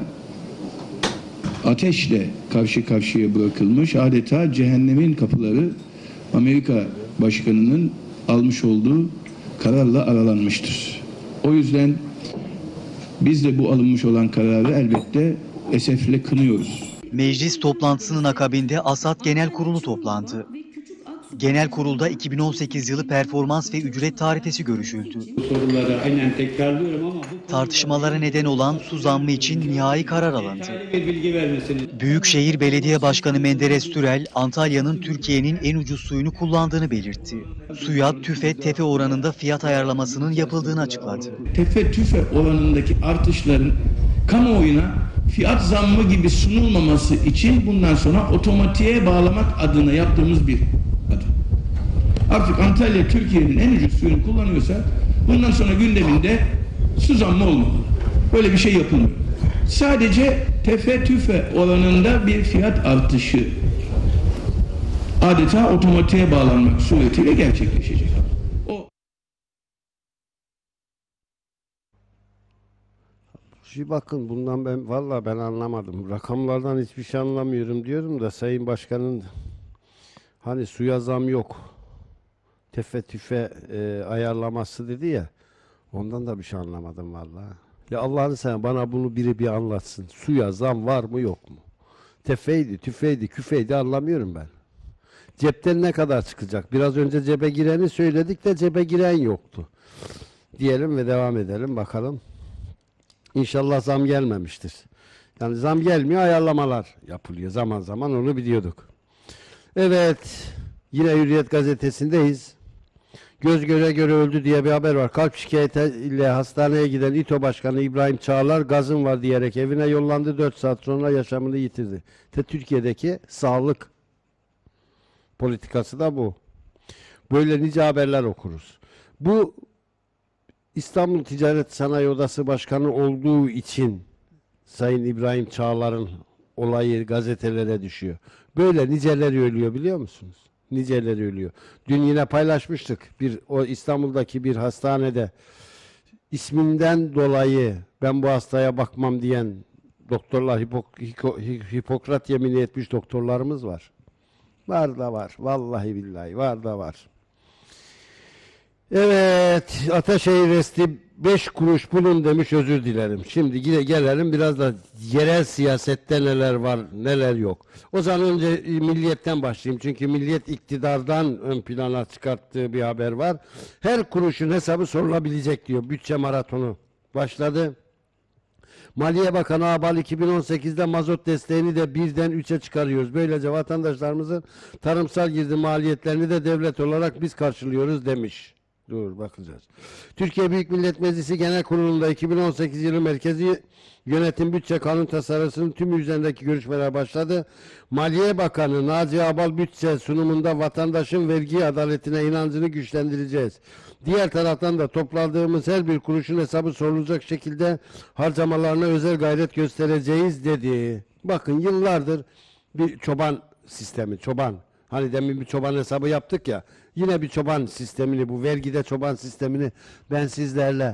ateşle karşı karşıya bırakılmış, adeta cehennemin kapıları Amerika Başkanı'nın almış olduğu kararla aralanmıştır. O yüzden biz de bu alınmış olan kararı elbette esefle kınıyoruz. Meclis toplantısının akabinde ASAD Genel Kurulu toplandı. Genel kurulda 2018 yılı performans ve ücret tarifesi görüşüldü. Soruları aynen tekrarlıyorum ama Tartışmalara neden olan su zammı için nihai karar alındı. detaylı bir bilgi vermesini Büyükşehir Belediye Başkanı Menderes Türel, Antalya'nın Türkiye'nin en ucuz suyunu kullandığını belirtti. Suya tüfe tefe oranında fiyat ayarlamasının yapıldığını açıkladı. Tefe tüfe oranındaki artışların kamuoyuna fiyat zammı gibi sunulmaması için bundan sonra otomatiğe bağlamak adına yaptığımız bir adım. Artık Antalya Türkiye'nin en ucuz suyunu kullanıyorsa bundan sonra gündeminde su zammı olmalı. Böyle bir şey yapılmıyor. Sadece tefe tüfe oranında bir fiyat artışı adeta otomatiğe bağlanmak suretiyle gerçekleşecek. Şimdi bakın bundan ben anlamadım. Rakamlardan hiçbir şey anlamıyorum diyorum da Sayın Başkan'ın hani suya zam yok. Tefe tüfe ayarlaması dedi ya. Ondan da bir şey anlamadım vallahi. Ya Allah'ını sen bana bunu biri bir anlatsın. Suya zam var mı yok mu? Tefeydi, tüfeydi, küfeydi anlamıyorum ben. Cepten ne kadar çıkacak? Biraz önce cebe gireni söyledik de cebe giren yoktu. Diyelim ve devam edelim bakalım. İnşallah zam gelmemiştir. Yani zam gelmiyor, ayarlamalar yapılıyor. Zaman zaman onu biliyorduk. Evet, yine Hürriyet gazetesindeyiz. Göz göre göre öldü diye bir haber var. Kalp şikayetiyle hastaneye giden İTO Başkanı İbrahim Çağlar gazım var diyerek evine yollandı. 4 saat sonra yaşamını yitirdi. Türkiye'deki sağlık politikası da bu. Böyle nice haberler okuruz. Bu İstanbul Ticaret Sanayi Odası Başkanı olduğu için Sayın İbrahim Çağlar'ın olayı gazetelere düşüyor. Böyle niceleri ölüyor biliyor musunuz? Niceleri ölüyor. Dün yine paylaşmıştık. O İstanbul'daki bir hastanede isminden dolayı ben bu hastaya bakmam diyen doktorlar, Hipokrat yemini etmiş doktorlarımız var. Var da var. Vallahi billahi var da var. Evet, Ataşehir Resti 5 kuruş bulun demiş, özür dilerim. Şimdi yine gelelim biraz da yerel siyasette neler var neler yok. O zaman önce Milliyet'ten başlayayım. Çünkü Milliyet iktidardan ön plana çıkarttığı bir haber var. Her kuruşun hesabı sorulabilecek diyor. Bütçe maratonu başladı. Maliye Bakanı Abal 2018'de mazot desteğini de 1'den 3'e çıkarıyoruz. Böylece vatandaşlarımızın tarımsal girdi maliyetlerini de devlet olarak biz karşılıyoruz demiş. Dur bakacağız. Türkiye Büyük Millet Meclisi Genel Kurulu'nda 2018 yılı Merkezi Yönetim Bütçe Kanun Tasarısı'nın tüm üzerindeki görüşmeler başladı. Maliye Bakanı Naci Abal bütçe sunumunda vatandaşın vergi adaletine inancını güçlendireceğiz. Diğer taraftan da topladığımız her bir kuruşun hesabı sorulacak şekilde harcamalarına özel gayret göstereceğiz dedi. Bakın yıllardır bir çoban sistemi, hani demin bir çoban hesabı yaptık ya, yine bir çoban sistemini, bu vergide çoban sistemini ben sizlerle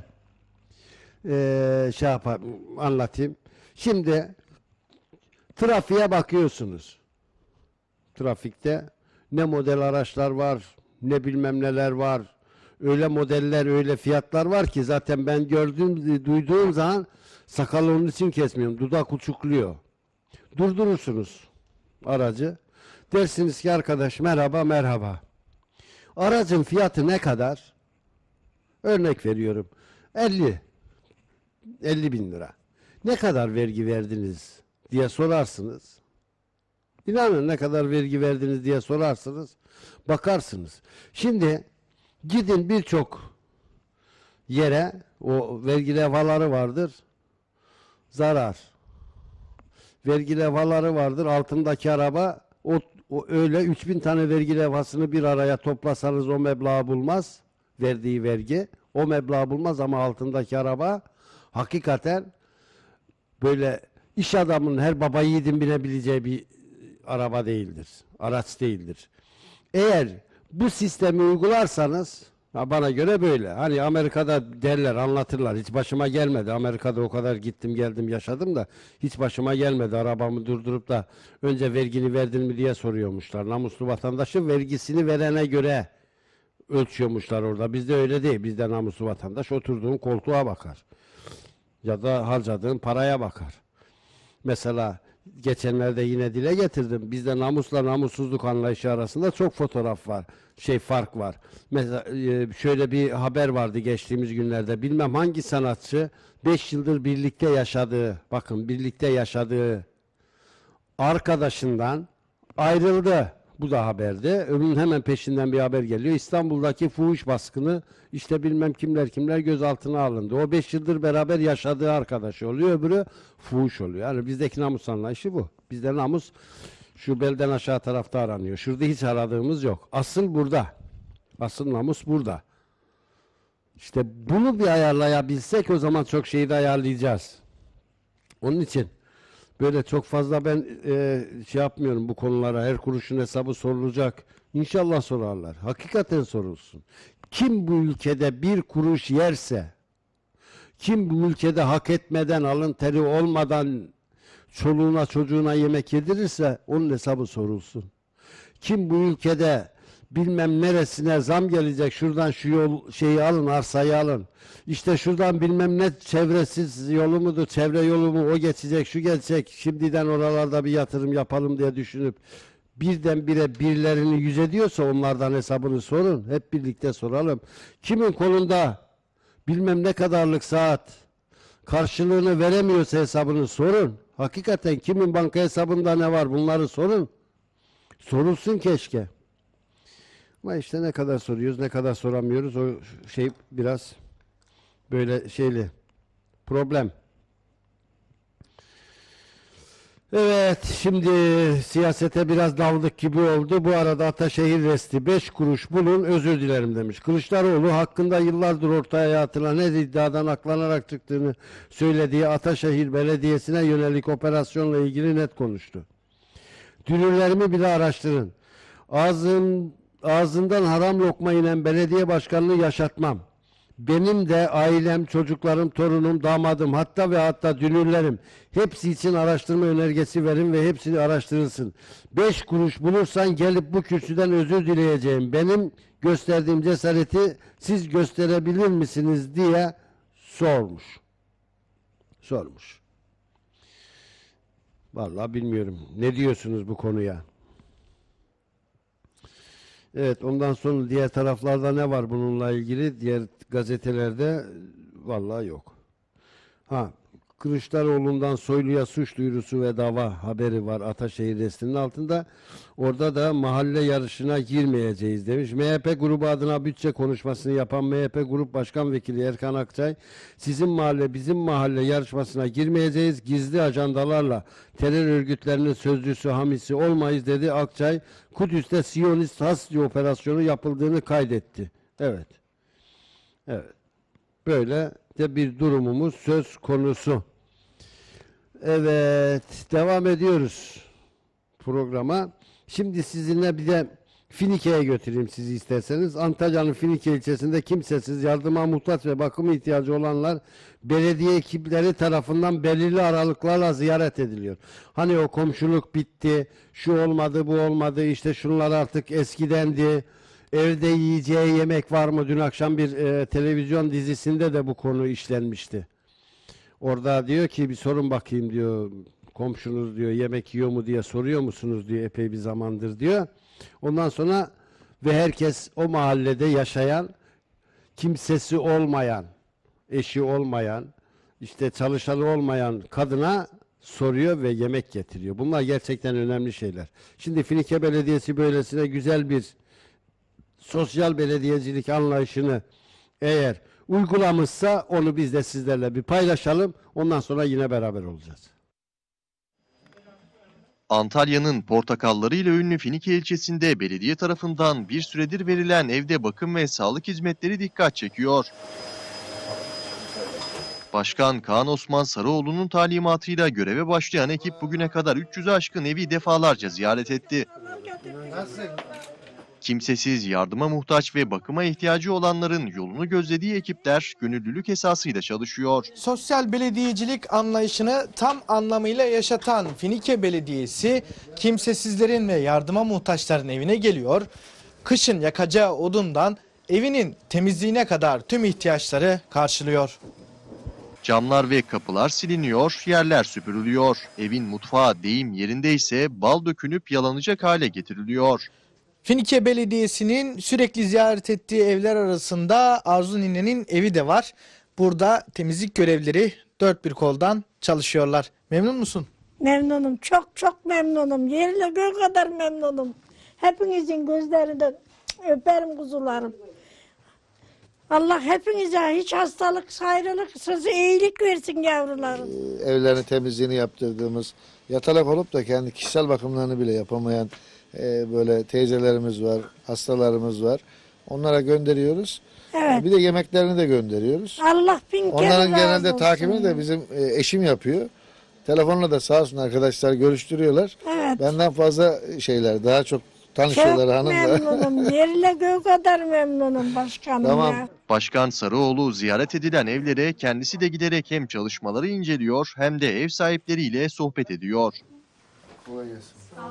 anlatayım. Şimdi trafiğe bakıyorsunuz. Trafikte ne model araçlar var, ne bilmem neler var. Öyle modeller, öyle fiyatlar var ki zaten ben duyduğum zaman sakalı onun için kesmiyorum. Dudak uçukluyor. Durdurursunuz aracı. Dersiniz ki arkadaş merhaba merhaba. Aracın fiyatı ne kadar? Örnek veriyorum. 50 bin lira. Ne kadar vergi verdiniz diye sorarsınız. İnanın ne kadar vergi verdiniz diye sorarsınız. Bakarsınız. Şimdi gidin birçok yere, o vergi levhaları vardır. Zarar. Vergi levhaları vardır. Altındaki araba o öyle 3000 tane vergi levhasını bir araya toplasanız o meblağı bulmaz. Verdiği vergi o meblağı bulmaz ama altındaki araba hakikaten böyle iş adamının, her baba yiğidin binebileceği bir araba değildir. Araç değildir. Eğer bu sistemi uygularsanız, bana göre böyle. Hani Amerika'da derler, anlatırlar. Hiç başıma gelmedi. Amerika'da o kadar gittim geldim yaşadım da hiç başıma gelmedi. Arabamı durdurup da önce vergini verdin mi diye soruyormuşlar. Namuslu vatandaşın vergisini verene göre ölçüyormuşlar orada. Bizde öyle değil. Bizde namuslu vatandaş oturduğun koltuğa bakar. Ya da harcadığın paraya bakar. Mesela geçenlerde yine dile getirdim. Bizde namusla namussuzluk anlayışı arasında çok fotoğraf var. Fark var. Mesela şöyle bir haber vardı geçtiğimiz günlerde. Bilmem hangi sanatçı 5 yıldır birlikte yaşadığı, bakın birlikte yaşadığı arkadaşından ayrıldı. Bu da haberde. Öbürünün hemen peşinden bir haber geliyor. İstanbul'daki fuhuş baskını, işte bilmem kimler gözaltına alındı. O 5 yıldır beraber yaşadığı arkadaşı oluyor. Öbürü fuhuş oluyor. Yani bizdeki namus anlayışı bu. Bizde namus şu belden aşağı tarafta aranıyor. Şurada hiç aradığımız yok. Asıl burada. Asıl namus burada. İşte bunu bir ayarlayabilsek o zaman çok şeyi de ayarlayacağız. Onun için böyle çok fazla ben şey yapmıyorum bu konulara. Her kuruşun hesabı sorulacak. İnşallah sorarlar. Hakikaten sorulsun. Kim bu ülkede bir kuruş yerse, kim bu ülkede hak etmeden, alın teri olmadan çoluğuna çocuğuna yemek yedirirse onun hesabı sorulsun. Kim bu ülkede bilmem neresine zam gelecek, şuradan şu yol şeyi alın, arsayı alın. İşte şuradan bilmem ne çevresiz yolu mudur, çevre yolu mu, o geçecek, şu geçecek. Şimdiden oralarda bir yatırım yapalım diye düşünüp birdenbire birilerini yüz ediyorsa onlardan hesabını sorun. Hep birlikte soralım. Kimin kolunda bilmem ne kadarlık saat karşılığını veremiyorsa hesabını sorun. Hakikaten kimin banka hesabında ne var bunları sorun. Sorulsun keşke. Ama işte ne kadar soruyoruz, ne kadar soramıyoruz, o şey biraz böyle şeyli problem. Evet, şimdi siyasete biraz daldık gibi oldu. Bu arada Ataşehir Resti 5 kuruş bulun, özür dilerim demiş. Kılıçdaroğlu hakkında yıllardır ortaya atılan her iddiadan aklanarak çıktığını söylediği Ataşehir Belediyesi'ne yönelik operasyonla ilgili net konuştu. Dünürlerimi bile araştırın. Ağzından haram lokma inen belediye başkanını yaşatmam. Benim de ailem, çocuklarım, torunum, damadım, hatta dünürlerim hepsi için araştırma önergesi verin ve hepsini araştırılsın. 5 kuruş bulursan gelip bu kürsüden özür dileyeceğim. Benim gösterdiğim cesareti siz gösterebilir misiniz diye sormuş. Vallahi bilmiyorum. Ne diyorsunuz bu konuya? Evet, ondan sonra diğer taraflarda ne var bununla ilgili? Diğer gazetelerde vallahi yok. Kılıçdaroğlu'ndan Soylu'ya suç duyurusu ve dava haberi var Ataşehir Resti'nin altında. Orada da mahalle yarışına girmeyeceğiz demiş. MHP grubu adına bütçe konuşmasını yapan MHP Grup Başkan Vekili Erkan Akçay, sizin mahalle bizim mahalle yarışmasına girmeyeceğiz, gizli ajandalarla terör örgütlerinin sözcüsü hamisi olmayız dedi. Akçay, Kudüs'te Siyonist Hasri operasyonu yapıldığını kaydetti. Evet. Böyle de bir durumumuz söz konusu. Evet, devam ediyoruz programa. Şimdi sizinle bir de Finike'ye götüreyim sizi isterseniz. Antalya'nın Finike ilçesinde kimsesiz, yardıma muhtaç ve bakım ihtiyacı olanlar belediye ekipleri tarafından belirli aralıklarla ziyaret ediliyor. Hani o komşuluk bitti, şu olmadı, bu olmadı, işte şunlar artık eskidendi. Evde yiyeceği yemek var mı? Dün akşam bir televizyon dizisinde de bu konu işlenmişti. Orada diyor ki bir sorun bakayım diyor. Komşunuz diyor yemek yiyor mu diye soruyor musunuz diyor, epey bir zamandır diyor. Ondan sonra ve herkes o mahallede yaşayan, kimsesi olmayan, eşi olmayan, işte çalışanı olmayan kadına soruyor ve yemek getiriyor. Bunlar gerçekten önemli şeyler. Şimdi Finike Belediyesi böylesine güzel bir sosyal belediyecilik anlayışını eğer uygulamışsa onu biz de sizlerle bir paylaşalım. Ondan sonra yine beraber olacağız. Antalya'nın portakalları ile ünlü Finike ilçesinde belediye tarafından bir süredir verilen evde bakım ve sağlık hizmetleri dikkat çekiyor. Başkan Kaan Osman Sarıoğlu'nun talimatıyla göreve başlayan ekip bugüne kadar 300'ü aşkın evi defalarca ziyaret etti. Kimsesiz, yardıma muhtaç ve bakıma ihtiyacı olanların yolunu gözlediği ekipler gönüllülük esasıyla çalışıyor. Sosyal belediyecilik anlayışını tam anlamıyla yaşatan Finike Belediyesi kimsesizlerin ve yardıma muhtaçların evine geliyor. Kışın yakacağı odundan evinin temizliğine kadar tüm ihtiyaçları karşılıyor. Camlar ve kapılar siliniyor, yerler süpürülüyor. Evin mutfağı deyim yerindeyse bal dökünüp yalanacak hale getiriliyor. Finike Belediyesi'nin sürekli ziyaret ettiği evler arasında Arzu Nine'nin evi de var. Burada temizlik görevlileri dört bir koldan çalışıyorlar. Memnun musun? Memnunum. Çok çok memnunum. Yerle göğe kadar memnunum. Hepinizin gözlerinden öperim kuzularım. Allah hepinize hiç hastalık, ayrılık, size iyilik versin yavrularım. Evlerin temizliğini yaptırdığımız, yatalak olup da kendi kişisel bakımlarını bile yapamayan böyle teyzelerimiz var, hastalarımız var. Onlara gönderiyoruz. Evet. Bir de yemeklerini de gönderiyoruz. Allah bin kere Onların razı genelde olsun. takibini de bizim eşim yapıyor. Telefonla da sağ olsun arkadaşlar görüştürüyorlar. Evet. Benden fazla şeyler, daha çok tanışıyorlar Çok hanımla. memnunum. Yerle göğe kadar memnunum başkanım Tamam. ya. Başkan Sarıoğlu ziyaret edilen evlere kendisi de giderek hem çalışmaları inceliyor hem de ev sahipleriyle sohbet ediyor. Kolay gelsin.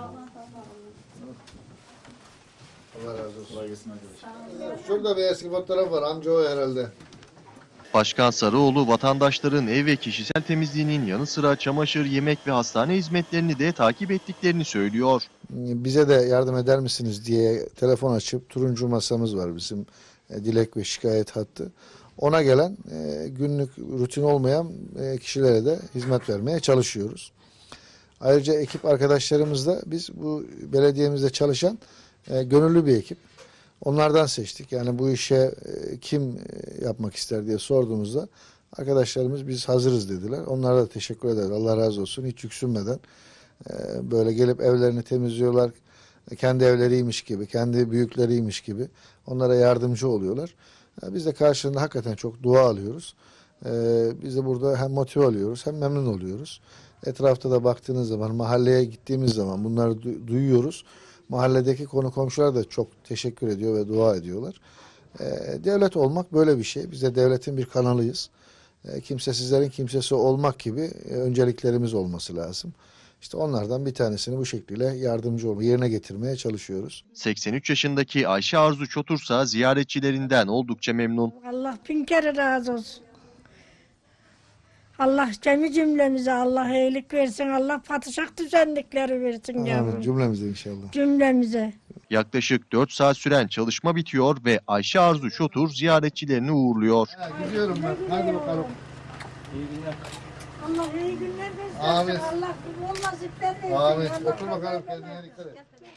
Allah razı olsun. Kolay gelsin arkadaşlar. Şurada bir eski fotoğraf var. Amca o herhalde. Başkan Sarıoğlu vatandaşların ev ve kişisel temizliğinin yanı sıra çamaşır, yemek ve hastane hizmetlerini de takip ettiklerini söylüyor. Bize de yardım eder misiniz diye telefon açıp turuncu masamız var bizim dilek ve şikayet hattı. Ona gelen günlük rutin olmayan kişilere de hizmet vermeye çalışıyoruz. Ayrıca ekip arkadaşlarımızla biz bu belediyemizde çalışan gönüllü bir ekip. Onlardan seçtik. Yani bu işe kim yapmak ister diye sorduğumuzda arkadaşlarımız biz hazırız dediler. Onlara da teşekkür eder. Allah razı olsun. Hiç yüksünmeden böyle gelip evlerini temizliyorlar. Kendi evleriymiş gibi, kendi büyükleriymiş gibi onlara yardımcı oluyorlar. Biz de karşılığında hakikaten çok dua alıyoruz. Biz de burada hem motive oluyoruz hem memnun oluyoruz. Etrafta da baktığınız zaman, mahalleye gittiğimiz zaman bunları duyuyoruz. Mahalledeki konu komşular da çok teşekkür ediyor ve dua ediyorlar. Devlet olmak böyle bir şey. Biz de devletin bir kanalıyız. Kimsesizlerin kimsesi olmak gibi önceliklerimiz olması lazım. İşte onlardan bir tanesini bu şekilde yardımcı olma, yerine getirmeye çalışıyoruz. 83 yaşındaki Ayşe Arzu Çotursa ziyaretçilerinden oldukça memnun. Allah bin kere razı olsun. Allah cümlemize Allah iyilik versin. Allah padişah düzenlikleri versin yavrum. Amin. Cümlemize inşallah. Cümlemize. Yaklaşık 4 saat süren çalışma bitiyor ve Ayşe Arzu Çotur ziyaretçilerini uğurluyor. Gidiyorum ben. Hadi bakalım. Allah iyi günler versin. Amin. Allah bol nasipler versin. Amin. Allah Otur bakalım, kendine dikkat et.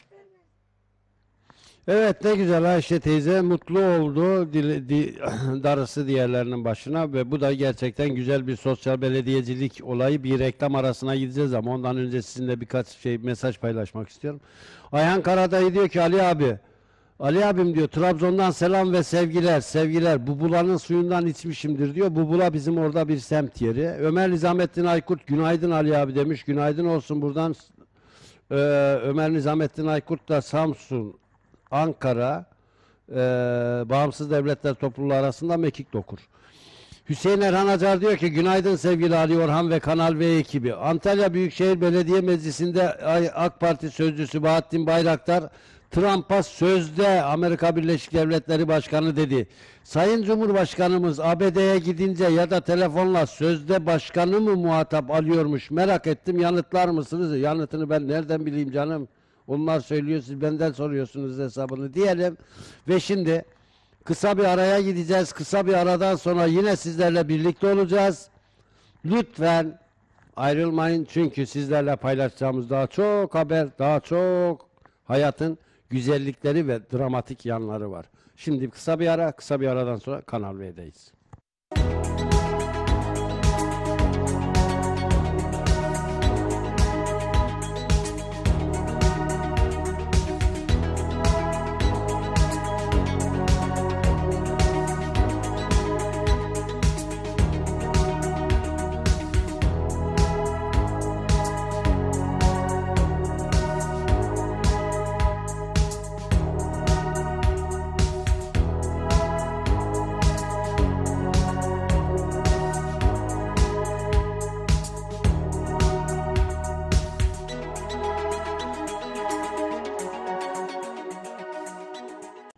Evet, ne güzel Ayşe teyze mutlu oldu, darısı diğerlerinin başına ve bu da gerçekten güzel bir sosyal belediyecilik olayı. Bir reklam arasına gideceğiz ama ondan önce sizinle birkaç mesaj paylaşmak istiyorum. Ayhan Karadayı diyor ki Ali abim diyor Trabzon'dan selam ve sevgiler. Bubulanın suyundan içmişimdir diyor. Bubula bizim orada bir semt yeri. Ömer Nizamettin Aykurt günaydın Ali abi demiş. Günaydın olsun buradan. Ömer Nizamettin Aykurt da Samsun, Ankara, Bağımsız Devletler Topluluğu arasında mekik dokur. Hüseyin Erhan Acar diyor ki günaydın sevgili Ali Orhan ve Kanal V ekibi. Antalya Büyükşehir Belediye Meclisi'nde AK Parti sözcüsü Bahattin Bayraktar Trump'a sözde Amerika Birleşik Devletleri Başkanı dedi. Sayın Cumhurbaşkanımız ABD'ye gidince ya da telefonla sözde başkanı mı muhatap alıyormuş merak ettim, yanıtlar mısınız? Yanıtını ben nereden bileyim canım? Onlar söylüyor, siz benden soruyorsunuz hesabını diyelim. Ve şimdi kısa bir araya gideceğiz. Kısa bir aradan sonra yine sizlerle birlikte olacağız. Lütfen ayrılmayın çünkü sizlerle paylaşacağımız daha çok haber, daha çok hayatın güzellikleri ve dramatik yanları var. Şimdi kısa bir ara, kısa bir aradan sonra Kanal V'deyiz.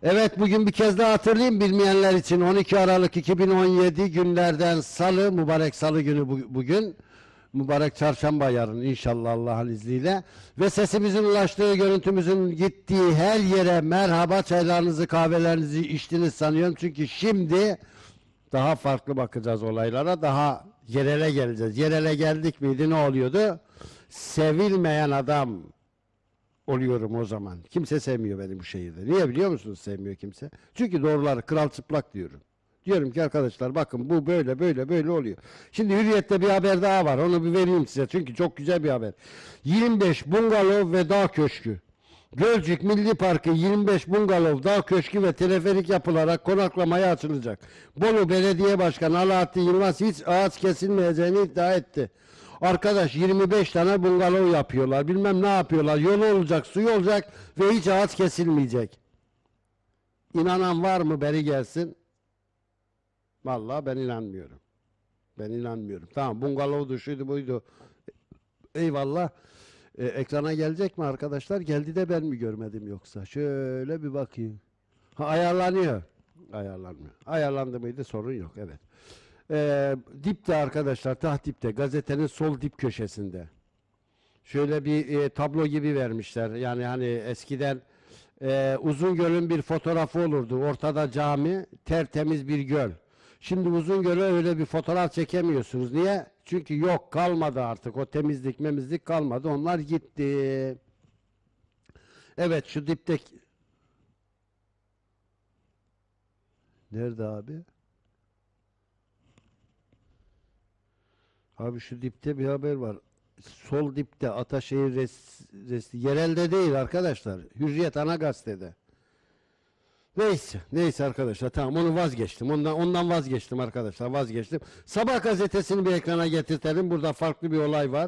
Evet, bugün bir kez daha hatırlayayım bilmeyenler için. 12 Aralık 2017 günlerden Salı, mübarek Salı günü bugün. Mübarek çarşamba yarın inşallah Allah'ın izniyle. Ve sesimizin ulaştığı, görüntümüzün gittiği her yere merhaba, çaylarınızı, kahvelerinizi içtiniz sanıyorum. Çünkü şimdi daha farklı bakacağız olaylara, daha yerele geleceğiz. Yerele geldik miydi ne oluyordu? Sevilmeyen adam oluyorum o zaman. Kimse sevmiyor beni bu şehirde. Niye biliyor musunuz sevmiyor kimse? Çünkü doğruları kıral çıplak diyorum. Diyorum ki arkadaşlar bakın bu böyle böyle böyle oluyor. Şimdi Hürriyet'te bir haber daha var. Onu bir vereyim size. Çünkü çok güzel bir haber. 25 bungalov ve dağ köşkü. Gölcük Milli Parkı 25 bungalov, dağ köşkü ve teleferik yapılarak konaklamaya açılacak. Bolu Belediye Başkanı Alaaddin Yılmaz hiç ağaç kesilmeyeceğini iddia etti. Arkadaş 25 tane bungalov yapıyorlar. Bilmem ne yapıyorlar. Yolu olacak, suyu olacak ve hiç ağaç kesilmeyecek. İnanan var mı? Beri gelsin. Vallahi ben inanmıyorum. Ben inanmıyorum. Tamam, bungalovdu, şuydu, buydu. Eyvallah. Ekrana gelecek mi arkadaşlar? Geldi de ben mi görmedim yoksa? Şöyle bir bakayım. Ha, ayarlanıyor. Ayarlanmıyor. Ayarlandı mıydı? Sorun yok. Evet. Dipte arkadaşlar, dipte, gazetenin sol dip köşesinde. Şöyle bir tablo gibi vermişler. Yani hani eskiden Uzungöl'ün bir fotoğrafı olurdu. Ortada cami, tertemiz bir göl. Şimdi Uzungöl'e öyle bir fotoğraf çekemiyorsunuz. Niye? Çünkü yok, kalmadı artık. O temizlik memizlik kalmadı. Onlar gitti. Evet, şu dipte... Nerede abi? Abi şu dipte bir haber var. Sol dipte Ataşehir yerelde değil arkadaşlar. Hürriyet ana gazetede. Neyse arkadaşlar, tamam, onu vazgeçtim. Ondan vazgeçtim arkadaşlar, vazgeçtim. Sabah gazetesini bir ekrana getirtelim. Burada farklı bir olay var.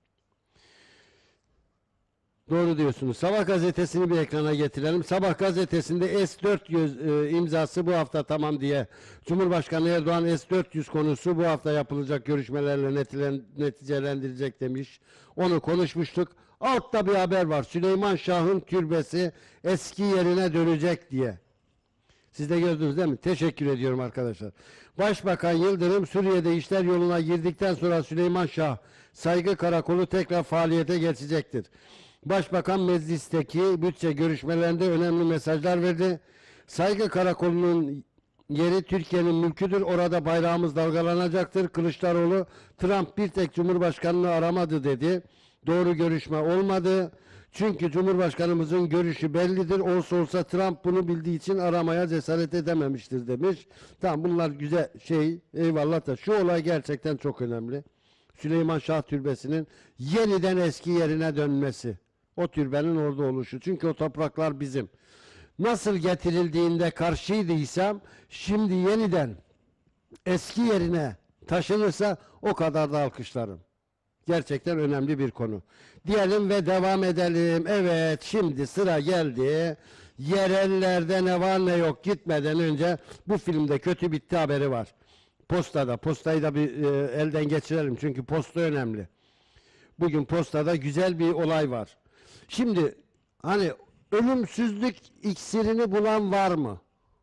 Doğru diyorsunuz. Sabah gazetesini bir ekrana getirelim. Sabah gazetesinde S-400 imzası bu hafta tamam diye. Cumhurbaşkanı Erdoğan S-400 konusu bu hafta yapılacak görüşmelerle neticelendirilecek demiş. Onu konuşmuştuk. Altta bir haber var. Süleyman Şah'ın türbesi eski yerine dönecek diye. Siz de gördünüz değil mi? Teşekkür ediyorum arkadaşlar. Başbakan Yıldırım, Suriye'de işler yoluna girdikten sonra Süleyman Şah Saygı Karakolu tekrar faaliyete geçecektir. Başbakan meclisteki bütçe görüşmelerinde önemli mesajlar verdi. Saygı Karakolu'nun yeri Türkiye'nin mülküdür. Orada bayrağımız dalgalanacaktır. Kılıçdaroğlu, Trump bir tek Cumhurbaşkanını aramadı dedi. Doğru görüşme olmadı. Çünkü Cumhurbaşkanımızın görüşü bellidir. Olsa olsa Trump bunu bildiği için aramaya cesaret edememiştir demiş. Tamam, bunlar güzel eyvallah da şu olay gerçekten çok önemli. Süleyman Şah Türbesi'nin yeniden eski yerine dönmesi. O türbenin orada oluşu. Çünkü o topraklar bizim. Nasıl getirildiğinde karşıydıysam şimdi yeniden eski yerine taşınırsa o kadar da alkışlarım. Gerçekten önemli bir konu. Diyelim ve devam edelim. Evet, şimdi sıra geldi. Yerellerde ne var ne yok gitmeden önce bu filmde kötü bitti haberi var. Postada. Postayı da bir elden geçirelim. Çünkü posta önemli. Bugün postada güzel bir olay var. Şimdi hani ölümsüzlük iksirini bulan var mı?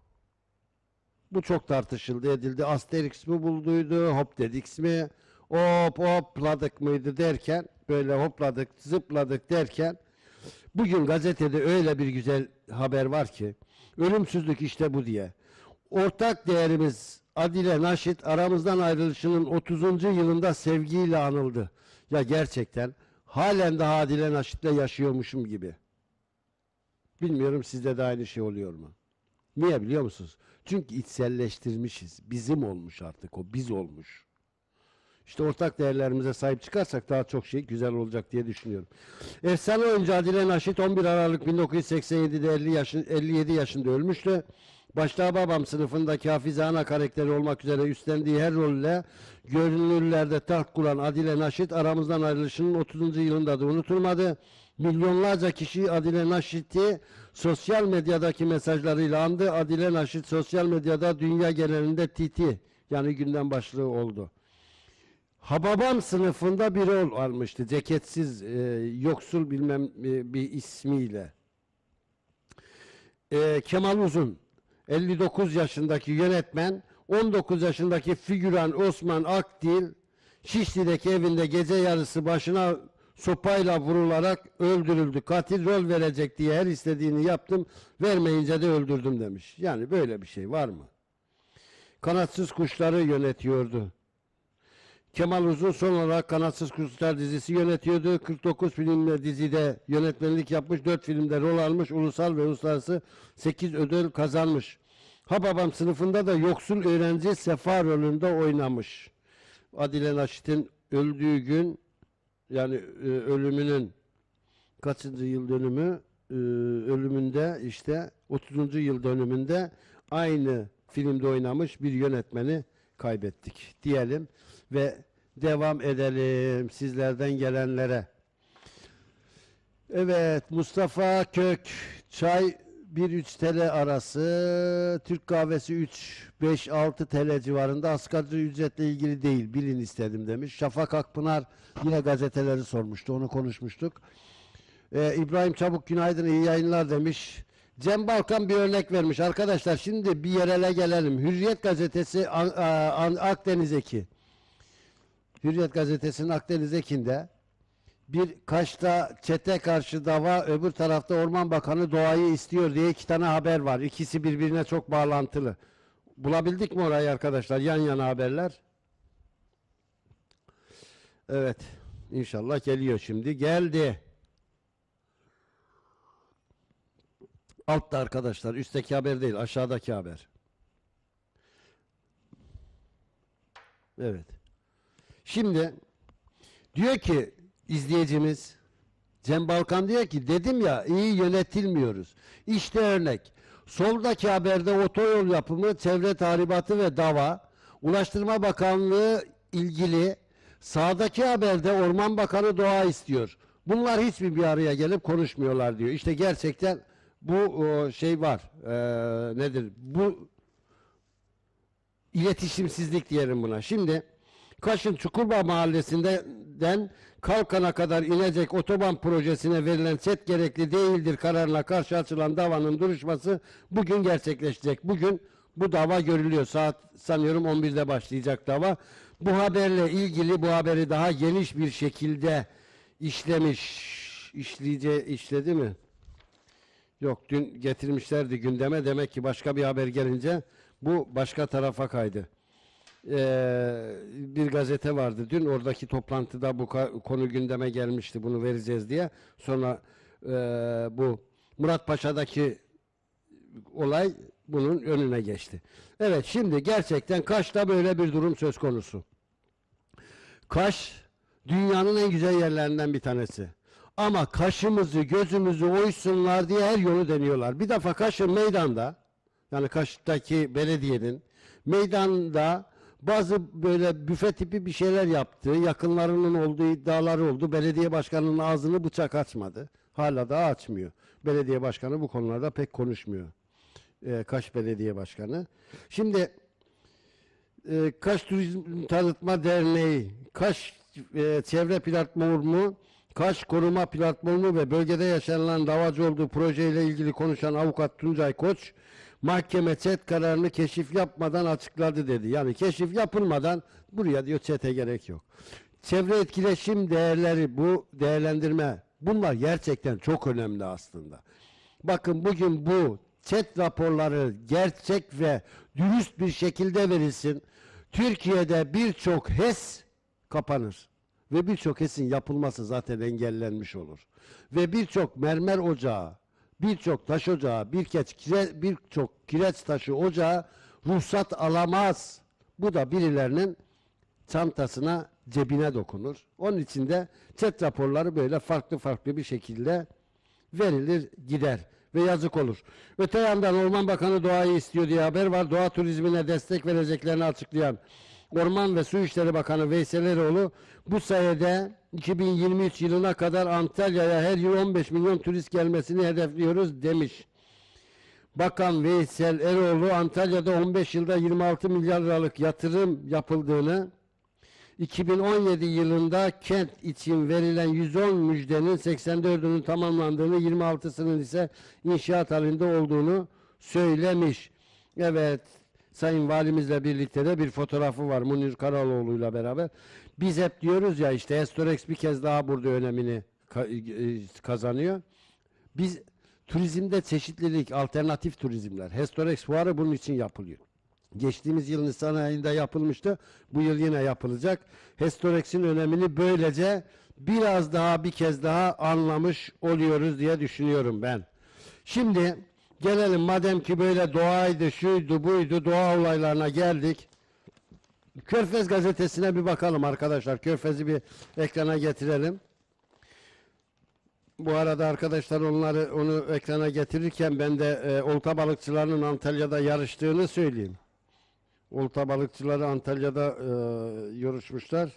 Bu çok tartışıldı, edildi. Asterix mi bulduydu, Hopdedix mi? Hopladık mıydı derken, böyle hopladık, zıpladık derken, bugün gazetede öyle bir güzel haber var ki, ölümsüzlük işte bu diye. Ortak değerimiz Adile Naşit aramızdan ayrılışının 30. yılında sevgiyle anıldı. Ya gerçekten halen daha Adile Naşit'le yaşıyormuşum gibi. Bilmiyorum sizde de aynı şey oluyor mu? Niye biliyor musunuz? Çünkü içselleştirmişiz. Bizim olmuş artık o, biz olmuş. İşte ortak değerlerimize sahip çıkarsak daha çok şey güzel olacak diye düşünüyorum. Efsane oyuncu Adile Naşit 11 Aralık 1987'de 57 yaşında ölmüştü. Başta Babam sınıfındaki Hafize Ana karakteri olmak üzere üstlendiği her rolle gönüllülerde taht kuran Adile Naşit aramızdan ayrılışının 30. yılında da unutulmadı. Milyonlarca kişi Adile Naşit'i sosyal medyadaki mesajlarıyla andı. Adile Naşit sosyal medyada dünya genelinde TT yani gündem başlığı oldu. Hababam sınıfında bir rol almıştı. Ceketsiz, yoksul bilmem bir ismiyle. Kemal Uzun 59 yaşındaki yönetmen, 19 yaşındaki figüran Osman Akdil Şişli'deki evinde gece yarısı başına sopayla vurularak öldürüldü. Katil rol verecek diye her istediğini yaptım, vermeyince de öldürdüm demiş. Yani böyle bir şey var mı? Kanatsız Kuşları yönetiyordu. Kemal Uzun son olarak Kanatsız Kuşlar dizisi yönetiyordu. 49 filmle dizide yönetmenlik yapmış, 4 filmde rol almış, ulusal ve uluslararası 8 ödül kazanmış. Hababam sınıfında da yoksul öğrenci Sefa rolünde oynamış. Adile Naşit'in öldüğü gün, yani ölümünün kaçıncı yıl dönümü, ölümünde işte 30. yıl dönümünde aynı filmde oynamış bir yönetmeni kaybettik diyelim ve devam edelim sizlerden gelenlere. Evet, Mustafa Kök çay 1-3 TL arası, Türk kahvesi 3-5-6 TL civarında, asgari ücretle ilgili değil, bilin istedim demiş. Şafak Akpınar yine gazeteleri sormuştu, onu konuşmuştuk. İbrahim Çabuk günaydın, iyi yayınlar demiş. Cem Balkan bir örnek vermiş. Arkadaşlar şimdi bir yerele gelelim. Hürriyet gazetesi Akdeniz Eki. Hürriyet gazetesinin Akdeniz Eki'nde bir Kaş'ta çete karşı dava, öbür tarafta Orman Bakanı doğayı istiyor diye 2 tane haber var. İkisi birbirine çok bağlantılı. Bulabildik mi orayı arkadaşlar? Yan yana haberler. Evet. İnşallah geliyor şimdi. Geldi. Altta arkadaşlar. Üstteki haber değil. Aşağıdaki haber. Evet. Şimdi diyor ki izleyicimiz Cem Balkan diyor ki dedim ya iyi yönetilmiyoruz. İşte örnek. Soldaki haberde otoyol yapımı, çevre tahribatı ve dava, Ulaştırma Bakanlığı ilgili, sağdaki haberde Orman Bakanı doğa istiyor. Bunlar hiçbir bir araya gelip konuşmuyorlar diyor. İşte gerçekten bu şey var. Nedir? Bu iletişimsizlik diyelim buna. Şimdi Kaş'ın Çukurba Mahallesi'nden Kalkan'a kadar inecek otoban projesine verilen set gerekli değildir kararına karşı açılan davanın duruşması bugün gerçekleşecek. Bugün bu dava görülüyor. Saat sanıyorum 11'de başlayacak dava. Bu haberle ilgili bu haberi daha geniş bir şekilde işledi mi? Yok, dün getirmişlerdi gündeme. Demek ki başka bir haber gelince bu başka tarafa kaydı. Bir gazete vardı dün, oradaki toplantıda bu konu gündeme gelmişti, bunu vereceğiz diye. Sonra bu Muratpaşa'daki olay bunun önüne geçti. Evet, şimdi gerçekten Kaş'ta böyle bir durum söz konusu. Kaş dünyanın en güzel yerlerinden bir tanesi. Ama kaşımızı gözümüzü oysunlar diye her yolu deniyorlar. Bir defa Kaş'ın meydanda, yani Kaş'taki belediyenin meydanda bazı böyle büfe tipi bir şeyler yaptı. Yakınlarının olduğu iddiaları oldu. Belediye başkanının ağzını bıçak açmadı. Hala da açmıyor. Belediye başkanı bu konularda pek konuşmuyor. Kaş Belediye Başkanı. Şimdi Kaş Turizm Tanıtma Derneği, Kaş Çevre Platformu, Kaş Koruma Platformu ve bölgede yaşanılan davacı olduğu projeyle ilgili konuşan avukat Tuncay Koç, mahkeme çet kararını keşif yapmadan açıkladı dedi. Yani keşif yapılmadan buraya diyor çete gerek yok. Çevre etkileşim değerleri, bu değerlendirme, bunlar gerçekten çok önemli aslında. Bakın bugün bu çet raporları gerçek ve dürüst bir şekilde verilsin. Türkiye'de birçok HES kapanır. Ve birçok HES'in yapılması zaten engellenmiş olur. Ve birçok mermer ocağı, birçok taş ocağı, birçok kireç taşı ocağı ruhsat alamaz. Bu da birilerinin çantasına, cebine dokunur. Onun için de çet raporları böyle farklı bir şekilde verilir gider ve yazık olur. Öte yandan Orman Bakanı doğayı istiyor diye haber var. Doğa turizmine destek vereceklerini açıklayan Orman ve Su İşleri Bakanı Veysel Eroğlu bu sayede 2023 yılına kadar Antalya'ya her yıl 15 milyon turist gelmesini hedefliyoruz demiş. Bakan Veysel Eroğlu Antalya'da 15 yılda 26 milyar liralık yatırım yapıldığını, 2017 yılında kent için verilen 110 müjdenin 84'ünün tamamlandığını, 26'sının ise inşaat halinde olduğunu söylemiş. Evet, Sayın Valimizle birlikte de bir fotoğrafı var Munir Karaloğlu'yla beraber. Biz hep diyoruz ya, işte Hestorex bir kez daha burada önemini kazanıyor. Biz turizmde çeşitlilik, alternatif turizmler. Hestorex fuarı bunun için yapılıyor. Geçtiğimiz yıl Nisan ayında yapılmıştı. Bu yıl yine yapılacak. Hestorex'in önemini böylece biraz daha, bir kez daha anlamış oluyoruz diye düşünüyorum ben. Şimdi gelelim, madem ki böyle doğaydı, şuydu, buydu, doğa olaylarına geldik. Körfez gazetesine bir bakalım arkadaşlar. Körfez'i bir ekrana getirelim. Bu arada arkadaşlar onu ekrana getirirken ben de olta balıkçılarının Antalya'da yarıştığını söyleyeyim. Olta balıkçıları Antalya'da yarışmışlar.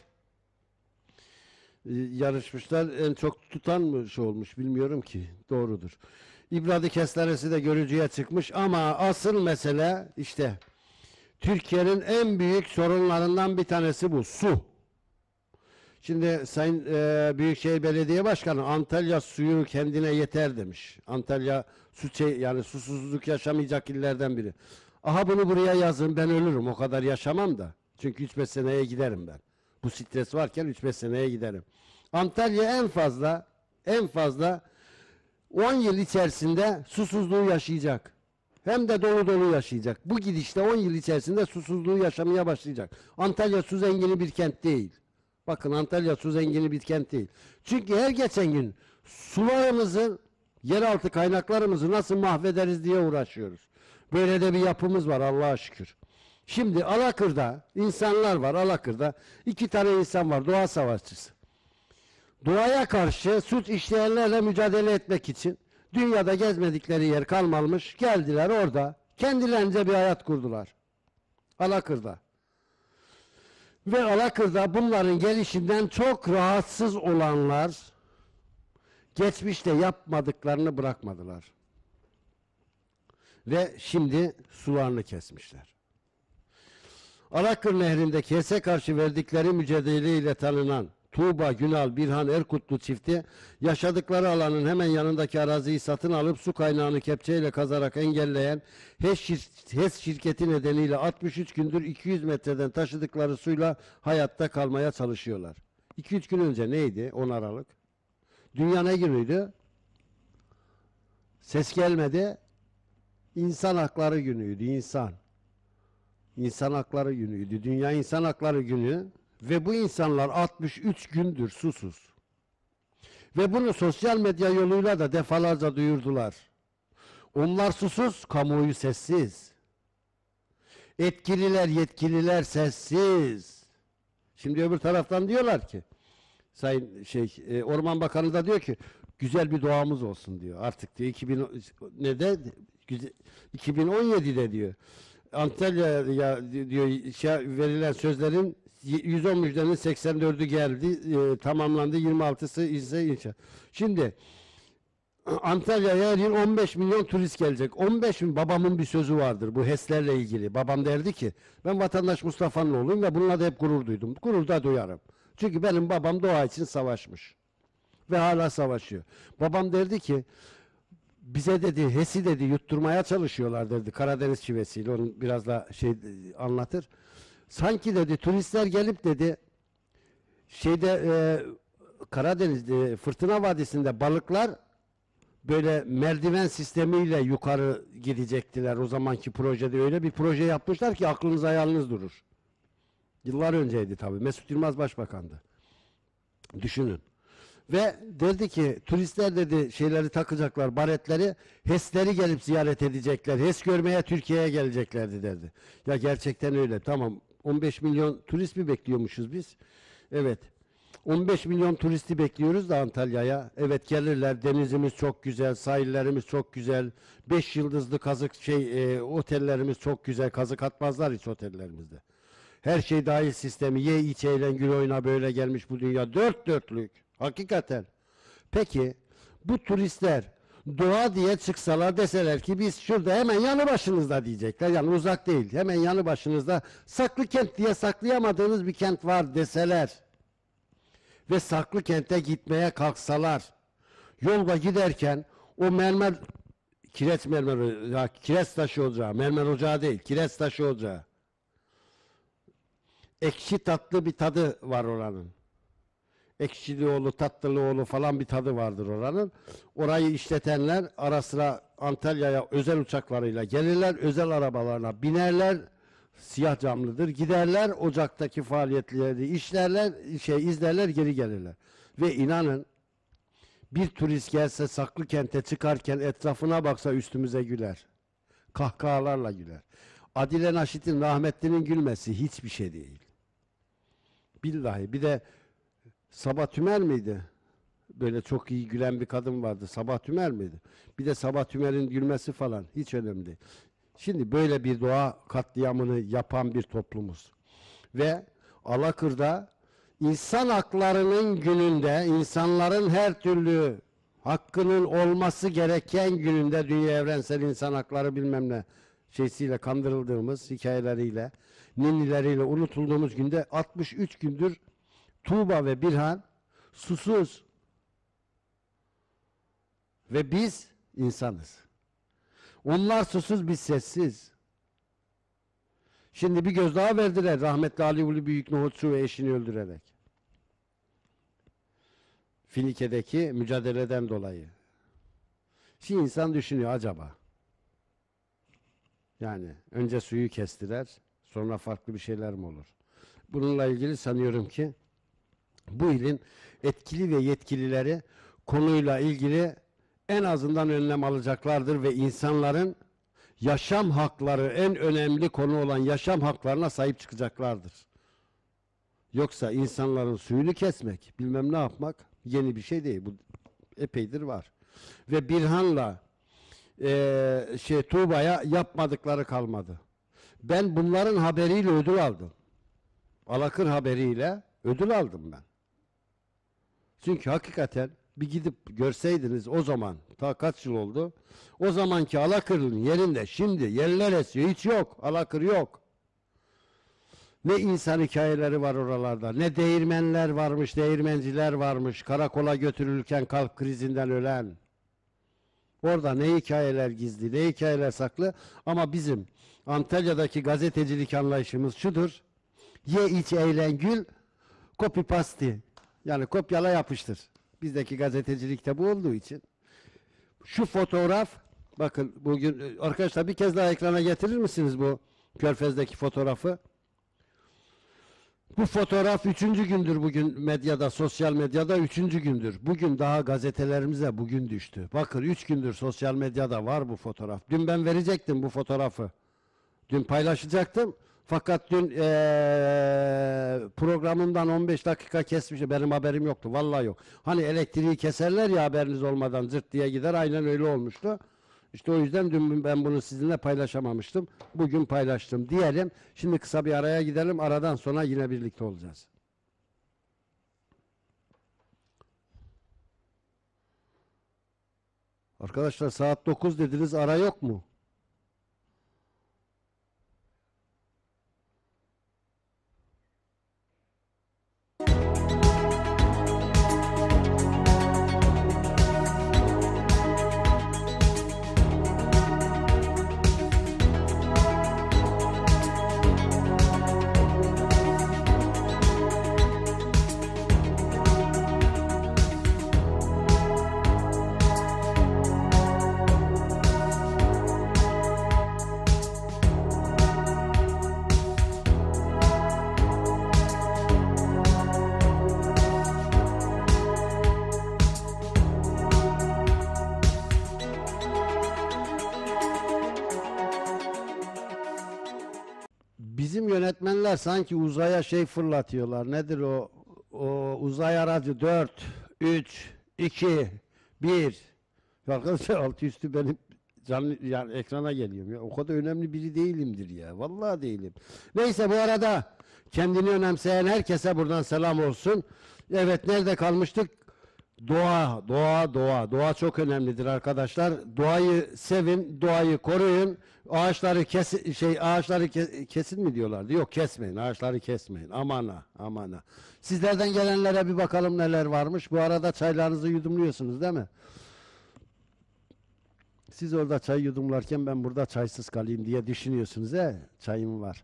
En çok tutan mı olmuş bilmiyorum ki. Doğrudur. İbradi kestanesi de görücüye çıkmış ama asıl mesele işte Türkiye'nin en büyük sorunlarından bir tanesi bu. Su. Şimdi Sayın Büyükşehir Belediye Başkanı Antalya suyu kendine yeter demiş. Antalya yani susuzluk yaşamayacak illerden biri. Aha, bunu buraya yazın, ben ölürüm, o kadar yaşamam da. Çünkü 3-5 seneye giderim ben. Bu stres varken 3-5 seneye giderim. Antalya en fazla 10 yıl içerisinde susuzluğu yaşayacak. Hem de dolu dolu yaşayacak. Bu gidişte 10 yıl içerisinde susuzluğu yaşamaya başlayacak. Antalya su zengini bir kent değil. Bakın, Antalya su zengini bir kent değil. Çünkü her geçen gün sularımızı, yeraltı kaynaklarımızı nasıl mahvederiz diye uğraşıyoruz. Böyle de bir yapımız var Allah'a şükür. Şimdi Alakır'da insanlar var, Alakır'da 2 tane insan var, doğa savaşçısı. Doğaya karşı suç işleyenlerle mücadele etmek için dünyada gezmedikleri yer kalmamış, geldiler orada kendilerince bir hayat kurdular. Alakır'da. Ve Alakır'da bunların gelişinden çok rahatsız olanlar geçmişte yapmadıklarını bırakmadılar. Ve şimdi sularını kesmişler. Alakır Nehri'ndeki HES'e karşı verdikleri mücadeleyle tanınan Tuğba, Günal, Birhan, Erkutlu çifti yaşadıkları alanın hemen yanındaki araziyi satın alıp su kaynağını kepçeyle kazarak engelleyen HES şirketi nedeniyle 63 gündür 200 metreden taşıdıkları suyla hayatta kalmaya çalışıyorlar. 2-3 gün önce neydi? 10 Aralık. Dünya ne günüydü? Ses gelmedi. İnsan Hakları Günü'ydü. İnsan Hakları Günü'ydü. Dünya İnsan Hakları Günü. Ve bu insanlar 63 gündür susuz. Ve bunu sosyal medya yoluyla da defalarca duyurdular. Onlar susuz, kamuoyu sessiz. Yetkililer sessiz. Şimdi öbür taraftan diyorlar ki, Sayın Orman Bakanı da diyor ki, güzel bir doğamız olsun diyor. Artık diyor 2017'de diyor. Antalya'ya diyor verilen sözlerin 110 müjdenin 84'ü geldi, tamamlandı, 26'sı ise inşaat. Şimdi Antalya'ya her yıl 15 milyon turist gelecek. 15 milyon, babamın bir sözü vardır bu HES'lerle ilgili. Babam derdi ki, ben vatandaş Mustafa'nın oğluyum ve bununla da hep gurur duydum. Gurur da duyarım. Çünkü benim babam doğa için savaşmış. Ve hala savaşıyor. Babam derdi ki, bize dedi HES'i dedi yutturmaya çalışıyorlar derdi, Karadeniz şivesiyle, onu biraz da anlatır. Sanki dedi turistler gelip dedi Karadeniz'de Fırtına Vadisi'nde balıklar böyle merdiven sistemiyle yukarı gidecektiler. O zamanki projede öyle bir proje yapmışlar ki aklınız hayaliniz durur. Yıllar önceydi tabii. Mesut Yılmaz başbakandı. Düşünün. Ve derdi ki turistler dedi şeyleri takacaklar, baretleri, HES'leri gelip ziyaret edecekler. HES görmeye Türkiye'ye geleceklerdi derdi. Ya gerçekten öyle. Tamam. 15 milyon turist mi bekliyormuşuz biz? Evet. 15 milyon turisti bekliyoruz da Antalya'ya. Evet, gelirler. Denizimiz çok güzel, sahillerimiz çok güzel. 5 yıldızlı otellerimiz çok güzel. Kazık atmazlar hiç otellerimizde. Her şey dahil sistemi. Ye, iç, eğlen, gül, oyna, böyle gelmiş bu dünya. Dört dörtlük. Hakikaten. Peki bu turistler Doğa diye çıksalar, deseler ki biz şurada hemen yanı başınızda diyecekler. Yani uzak değil. Hemen yanı başınızda Saklıkent diye saklayamadığınız bir kent var deseler ve Saklıkent'e gitmeye kalksalar, yolda giderken o mermer, kireç mermer, ya kireç taşı ocağı, mermer ocağı değil, kireç taşı ocağı. Ekşi tatlı bir tadı var oranın. Ekşilioğlu, Tatlılıoğlu falan bir tadı vardır oranın. Orayı işletenler ara sıra Antalya'ya özel uçaklarıyla gelirler, özel arabalarına binerler, siyah camlıdır, giderler, ocaktaki faaliyetleri işlerler, izlerler, geri gelirler. Ve inanın, bir turist gelse Saklıkent'e çıkarken etrafına baksa üstümüze güler. Kahkahalarla güler. Adile Naşit'in, rahmetlinin gülmesi hiçbir şey değil. Billahi. Bir de Sabah Tümer miydi? Böyle çok iyi gülen bir kadın vardı. Sabah Tümer miydi? Bir de Sabah Tümer'in gülmesi falan hiç önemli değil. Şimdi böyle bir doğa katliamını yapan bir toplumuz. Ve Alakır'da insan haklarının gününde, insanların her türlü hakkının olması gereken gününde, Dünya Evrensel İnsan Hakları bilmem ne şeysiyle kandırıldığımız hikayeleriyle, ninnileriyle unutulduğumuz günde 63 gündür Tuğba ve Birhan susuz. Ve biz insanız. Onlar susuz, biz sessiz. Şimdi bir gözdağı verdiler rahmetli Ali Ulu Büyük Nohutçu ve eşini öldürerek. Finike'deki mücadeleden dolayı. Şimdi insan düşünüyor acaba. Yani önce suyu kestiler, sonra farklı bir şeyler mi olur? Bununla ilgili sanıyorum ki bu ilin etkili ve yetkilileri konuyla ilgili en azından önlem alacaklardır ve insanların yaşam hakları, en önemli konu olan yaşam haklarına sahip çıkacaklardır. Yoksa insanların suyunu kesmek, bilmem ne yapmak yeni bir şey değil. Bu epeydir var. Ve Birhan'la Tuğba'ya yapmadıkları kalmadı. Ben bunların haberiyle ödül aldım. Alakır haberiyle ödül aldım ben. Çünkü hakikaten bir gidip görseydiniz o zaman, ta kaç yıl oldu, o zamanki Alakır'ın yerinde şimdi yerler esiyor, hiç yok, Alakır yok. Ne insan hikayeleri var oralarda, ne değirmenler varmış, değirmenciler varmış, karakola götürülürken kalp krizinden ölen. Orada ne hikayeler gizli, ne hikayeler saklı, ama bizim Antalya'daki gazetecilik anlayışımız şudur: ye, iç, eğlen, gül, copy paste. Yani kopyala yapıştır. Bizdeki gazetecilikte bu olduğu için. Şu fotoğraf, bakın bugün, arkadaşlar bir kez daha ekrana getirir misiniz bu Körfez'deki fotoğrafı? Bu fotoğraf 3. gündür bugün medyada, sosyal medyada 3. gündür. Bugün daha gazetelerimize bugün düştü. Bakın 3 gündür sosyal medyada var bu fotoğraf. Dün ben verecektim bu fotoğrafı. Dün paylaşacaktım. Fakat dün programından 15 dakika kesmiş. Benim haberim yoktu. Vallahi yok. Hani elektriği keserler ya haberiniz olmadan, zırt diye gider. Aynen öyle olmuştu. İşte o yüzden dün ben bunu sizinle paylaşamamıştım. Bugün paylaştım diyelim. Şimdi kısa bir araya gidelim. Aradan sonra yine birlikte olacağız. Arkadaşlar saat 9 dediniz, ara yok mu? Bizim yönetmenler sanki uzaya şey fırlatıyorlar. Nedir o? O uzay aracı 4, 3, 2, 1. Arkadaşlar altı üstü benim canlı yani ekrana geliyorum ya. O kadar önemli biri değilimdir ya. Vallahi değilim. Neyse, bu arada kendini önemseyen herkese buradan selam olsun. Evet, nerede kalmıştık? Doğa çok önemlidir arkadaşlar. Doğayı sevin, doğayı koruyun. Ağaçları kesin mi diyorlardı? Yok, kesmeyin. Ağaçları kesmeyin. Aman ha. Sizlerden gelenlere bir bakalım neler varmış. Bu arada çaylarınızı yudumluyorsunuz değil mi? Siz orada çay yudumlarken ben burada çaysız kalayım diye düşünüyorsunuz he? Çayım var.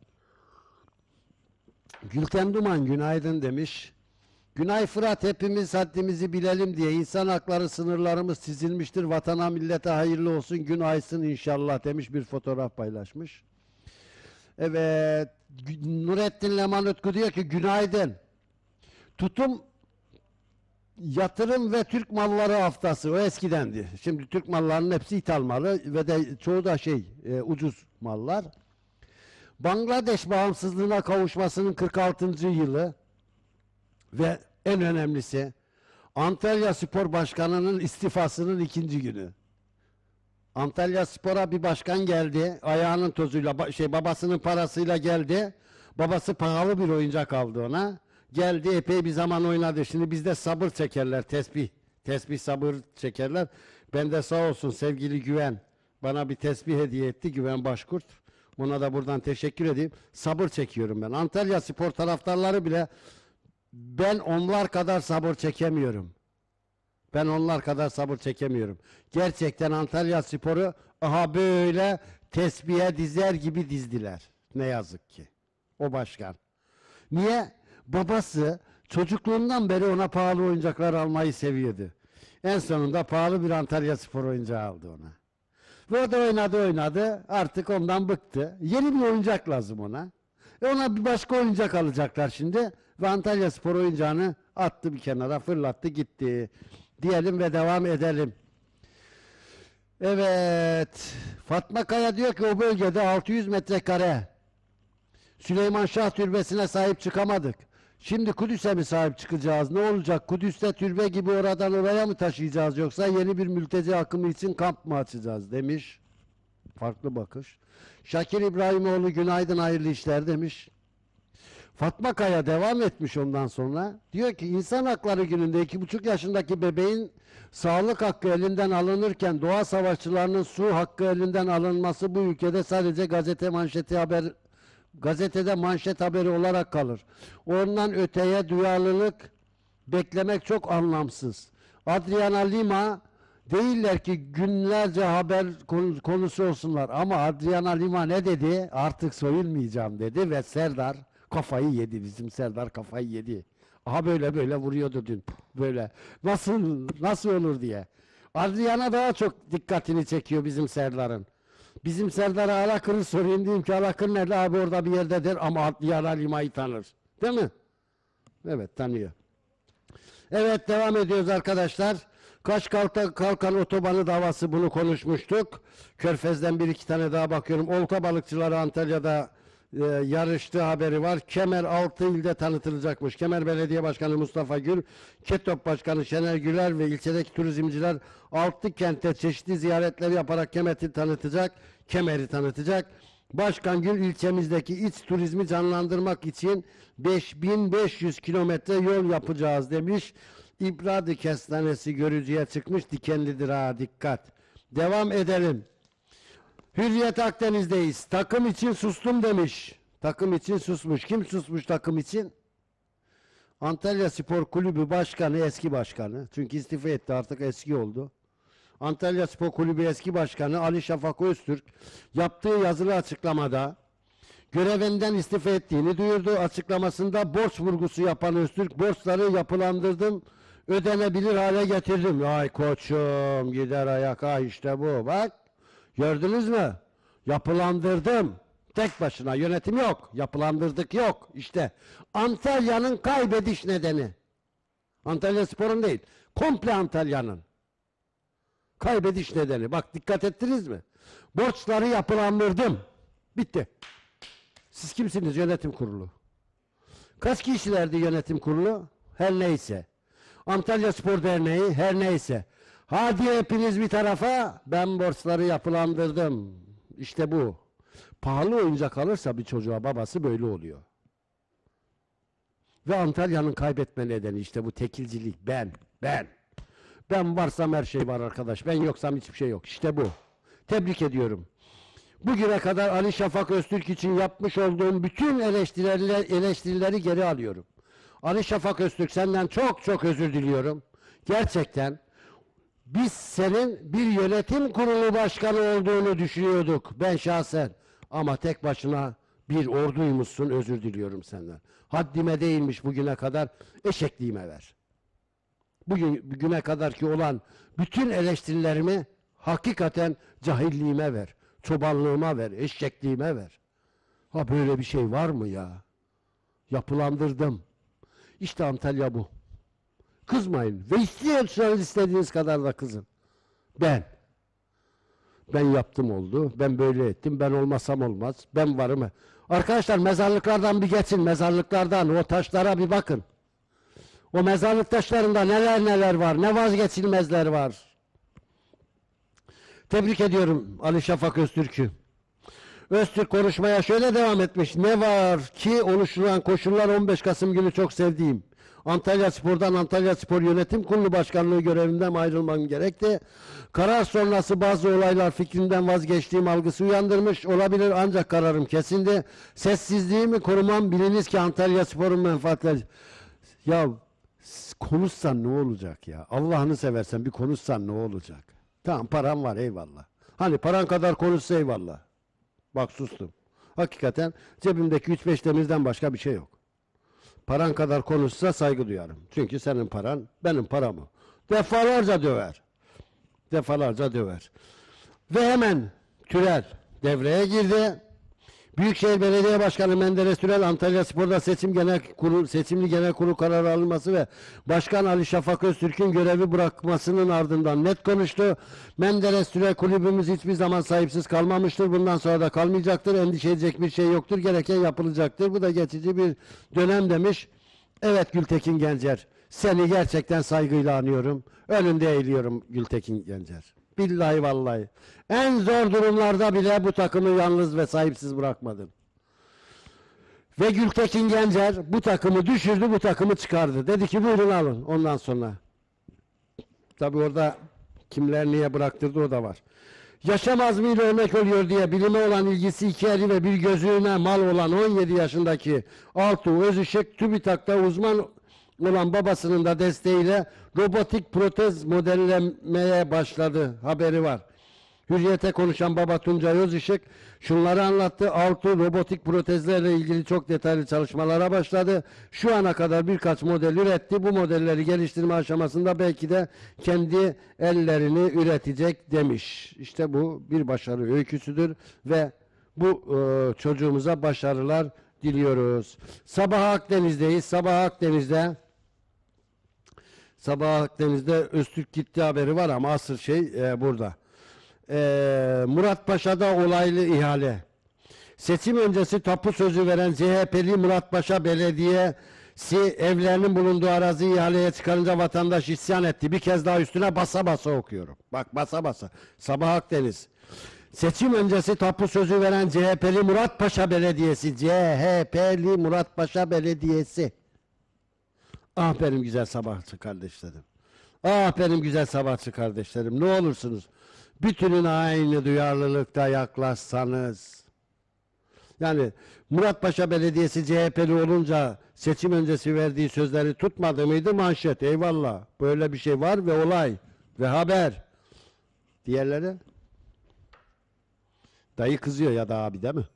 Gülten Duman günaydın demiş. Günay Fırat, hepimiz haddimizi bilelim diye insan hakları sınırlarımız çizilmiştir. Vatana millete hayırlı olsun, gün aysın inşallah demiş, bir fotoğraf paylaşmış. Evet, Nurettin Leman Ötkü diyor ki günaydın. Tutum, yatırım ve Türk malları haftası, o eskidendi. Şimdi Türk mallarının hepsi ithal malı ve de çoğu da ucuz mallar. Bangladeş bağımsızlığına kavuşmasının 46. yılı ve en önemlisi Antalya Spor Başkanı'nın istifasının 2. günü. Antalya Spor'a bir başkan geldi. Ayağının tozuyla, babasının parasıyla geldi. Babası pahalı bir oyuncak aldı ona. Geldi, epey bir zaman oynadı. Şimdi bizde sabır çekerler, tesbih sabır çekerler. Ben de sağ olsun sevgili Güven bana bir tesbih hediye etti, Güven Başkurt. Ona da buradan teşekkür edeyim. Sabır çekiyorum ben. Antalya Spor taraftarları bile, ben onlar kadar sabır çekemiyorum. Gerçekten Antalya Spor'u böyle tesbihe dizer gibi dizdiler. Ne yazık ki. O başkan. Niye? Babası çocukluğundan beri ona pahalı oyuncaklar almayı seviyordu. En sonunda pahalı bir Antalya Spor oyuncağı aldı ona. Ve o da oynadı. Artık ondan bıktı. Yeni bir oyuncak lazım ona. Ona bir başka oyuncak alacaklar şimdi. Ve Antalya Spor oyuncağını attı bir kenara, fırlattı gitti. Diyelim ve devam edelim. Evet. Fatma Kaya diyor ki o bölgede 600 metrekare Süleyman Şah Türbesi'ne sahip çıkamadık. Şimdi Kudüs'e mi sahip çıkacağız? Ne olacak? Kudüs'te türbe gibi oradan oraya mı taşıyacağız, yoksa yeni bir mülteci akımı için kamp mı açacağız demiş. Farklı bakış. Şakir İbrahimoğlu günaydın, hayırlı işler demiş. Fatma Kaya devam etmiş ondan sonra. Diyor ki insan hakları gününde 2,5 yaşındaki bebeğin sağlık hakkı elinden alınırken doğa savaşçılarının su hakkı elinden alınması bu ülkede sadece gazetede manşet haberi olarak kalır. Ondan öteye duyarlılık beklemek çok anlamsız. Adriana Lima değiller ki günlerce haber konusu olsunlar. Ama Adriana Lima ne dedi? Artık soyulmayacağım dedi ve Serdar kafayı yedi. Bizim Serdar kafayı yedi. Aha böyle vuruyordu dün. Böyle. Nasıl olur diye. Adriana daha çok dikkatini çekiyor bizim Serdar'ın. Bizim Serdar'a Alakır'ı sorayım, diyeyim ki Alakır nerede? Abi orada bir yerdedir ama Adriana Lima'yı tanır. Değil mi? Evet, tanıyor. Evet, devam ediyoruz arkadaşlar. Kaş Kalkan otobanı davası, bunu konuşmuştuk. Körfez'den bir iki tane daha bakıyorum. Olta balıkçıları Antalya'da yarıştığı haberi var. Kemer 6 ilde tanıtılacakmış. Kemer Belediye Başkanı Mustafa Gül, KETOP Başkanı Şener Güler ve ilçedeki turizmciler 6 kente çeşitli ziyaretler yaparak Kemer'i tanıtacak. Başkan Gül ilçemizdeki iç turizmi canlandırmak için 5500 kilometre yol yapacağız demiş. İbradi kestanesi görücüye çıkmış, dikenlidir ha, dikkat. Devam edelim. Hürriyet Akdeniz'deyiz. Takım için sustum demiş. Takım için susmuş. Kim susmuş takım için? Antalya Spor Kulübü Başkanı, eski başkanı. Çünkü istifa etti, artık eski oldu. Antalya Spor Kulübü eski başkanı Ali Şafak Öztürk yaptığı yazılı açıklamada görevinden istifa ettiğini duyurdu. Açıklamasında borç vurgusu yapan Öztürk, borçları yapılandırdım, ödenebilir hale getirdim. Ay koçum, gider ayak, ha işte bu, bak. Gördünüz mü? Yapılandırdım. Tek başına, yönetim yok. Yapılandırdık yok. İşte Antalya'nın kaybediş nedeni. Antalya Spor'un değil. Komple Antalya'nın kaybediş nedeni. Bak, dikkat ettiniz mi? Borçları yapılandırdım. Bitti. Siz kimsiniz? Yönetim kurulu. Kaç kişilerdi yönetim kurulu? Her neyse. Antalya Spor Derneği, her neyse. Hadi hepiniz bir tarafa, ben borçları yapılandırdım. İşte bu. Pahalı oyuncak alırsa bir çocuğa babası böyle oluyor. Ve Antalya'nın kaybetme nedeni işte bu tekilcilik. Ben. Ben varsam her şey var arkadaş. Ben yoksam hiçbir şey yok. İşte bu. Tebrik ediyorum. Bugüne kadar Ali Şafak Öztürk için yapmış olduğum bütün eleştirileri geri alıyorum. Ali Şafak Öztürk, senden çok çok özür diliyorum. Gerçekten biz senin bir yönetim kurulu başkanı olduğunu düşünüyorduk. Ben şahsen. Ama tek başına bir orduymuşsun, özür diliyorum senden. Haddime değilmiş bugüne kadar, eşekliğime ver. Bugüne kadarki olan bütün eleştirilerimi hakikaten cahilliğime ver. Çobanlığıma ver, eşekliğime ver. Ha böyle bir şey var mı ya? Yapılandırdım. İşte Antalya bu. Kızmayın. Ve istiyorsanız istediğiniz kadar da kızın. Ben yaptım oldu. Ben böyle ettim. Ben olmasam olmaz. Ben varım. Arkadaşlar mezarlıklardan bir geçin. Mezarlıklardan o taşlara bir bakın. O mezarlık taşlarında neler neler var. Ne vazgeçilmezler var. Tebrik ediyorum Ali Şafak Öztürk'ü. Öztürk konuşmaya şöyle devam etmiş. Ne var ki oluşturan koşullar 15 Kasım günü çok sevdiğim. Antalya Spor'dan Antalya Spor Yönetim Kurulu Başkanlığı görevinden ayrılmam gerekti. Karar sonrası bazı olaylar fikrinden vazgeçtiğim algısı uyandırmış olabilir ancak kararım kesindi. Sessizliğimi korumam, biliniz ki Antalya Spor'un menfaatleri... Ya konuşsan ne olacak ya? Allah'ını seversen bir konuşsan ne olacak? Tamam param var eyvallah. Hani paran kadar konuşsa eyvallah. Bak sustum. Hakikaten cebimdeki 3-5 demirden başka bir şey yok. Paran kadar konuşsa saygı duyarım. Çünkü senin paran benim param o. Defalarca döver. Defalarca döver. Ve hemen Türel devreye girdi. Büyükşehir Belediye Başkanı Menderes Türel Antalya Spor'da seçimli genel kurul kararı alınması ve Başkan Ali Şafak Öztürk'ün görevi bırakmasının ardından net konuştu. Menderes Türel kulübümüz hiçbir zaman sahipsiz kalmamıştır. Bundan sonra da kalmayacaktır. Endişe edecek bir şey yoktur. Gereken yapılacaktır. Bu da geçici bir dönem demiş. Evet Gültekin Gencer. Seni gerçekten saygıyla anıyorum. Önünde eğiliyorum Gültekin Gencer. Billahi vallahi. En zor durumlarda bile bu takımı yalnız ve sahipsiz bırakmadın. Ve Gültekin Gencer bu takımı düşürdü, bu takımı çıkardı. Dedi ki buyurun alın ondan sonra. Tabi orada kimler niye bıraktırdı o da var. Yaşam azmiyle örnek oluyor diye bilime olan ilgisi iki eli ve bir gözüne mal olan 17 yaşındaki Altuğ Özışık TÜBİTAK'ta uzman olan babasının da desteğiyle robotik protez modellemeye başladı haberi var. Hürriyete konuşan baba Tuncay Özışık şunları anlattı. Altuğ robotik protezlerle ilgili çok detaylı çalışmalara başladı. Şu ana kadar birkaç model üretti. Bu modelleri geliştirme aşamasında belki de kendi ellerini üretecek demiş. İşte bu bir başarı öyküsüdür ve bu çocuğumuza başarılar diliyoruz. Sabah Akdeniz'deyiz. Sabah Akdeniz'de Öztürk gitti haberi var ama asıl şey burada. Muratpaşa'da olaylı ihale. Seçim öncesi tapu sözü veren CHP'li Muratpaşa Belediyesi evlerinin bulunduğu arazi ihaleye çıkarınca vatandaş isyan etti. Bir kez daha üstüne basa basa okuyorum. Bak basa basa. Sabah Akdeniz. Seçim öncesi tapu sözü veren CHP'li Muratpaşa Belediyesi. Ah benim güzel sabahçı kardeşlerim. Ah benim güzel sabahçı kardeşlerim. Ne olursunuz bütünün aynı duyarlılıkta yaklaşsanız. Yani Muratpaşa Belediyesi CHP'li olunca seçim öncesi verdiği sözleri tutmadı mıydı manşet. Eyvallah. Böyle bir şey var ve olay ve haber. Diğerleri? Dayı kızıyor ya da abi değil mi?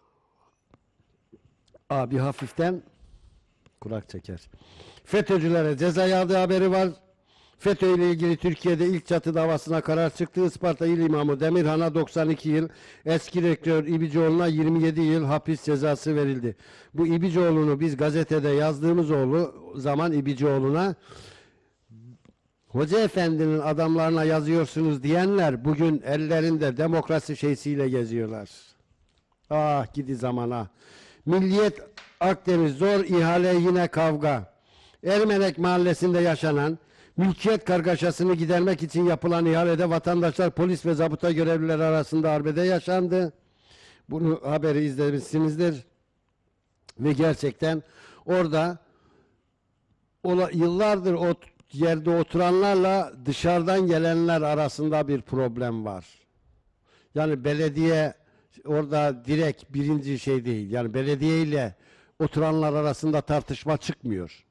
Abi hafiften kulak çeker. FETÖ'cülere ceza yağdığı haberi var. FETÖ ile ilgili Türkiye'de ilk çatı davasına karar çıktı. Isparta İl İmamı Demirhan'a 92 yıl, eski rektör İbicioğlu'na 27 yıl hapis cezası verildi. Bu İbicioğlu'nu biz gazetede yazdığımız zaman İbicioğlu'na Hoca Efendi'nin adamlarına yazıyorsunuz diyenler bugün ellerinde demokrasi şeysiyle geziyorlar. Ah gidi zamana. Milliyet Akdeniz zor ihale yine kavga. Ermenek mahallesinde yaşanan mülkiyet kargaşasını gidermek için yapılan ihalede vatandaşlar, polis ve zabıta görevlileri arasında arbede yaşandı. Bunu haberi izlemişsinizdir. Ve gerçekten orada yıllardır o yerde oturanlarla dışarıdan gelenler arasında bir problem var. Yani belediye orada direkt birinci şey değil. Yani belediye ile oturanlar arasında tartışma çıkmıyor.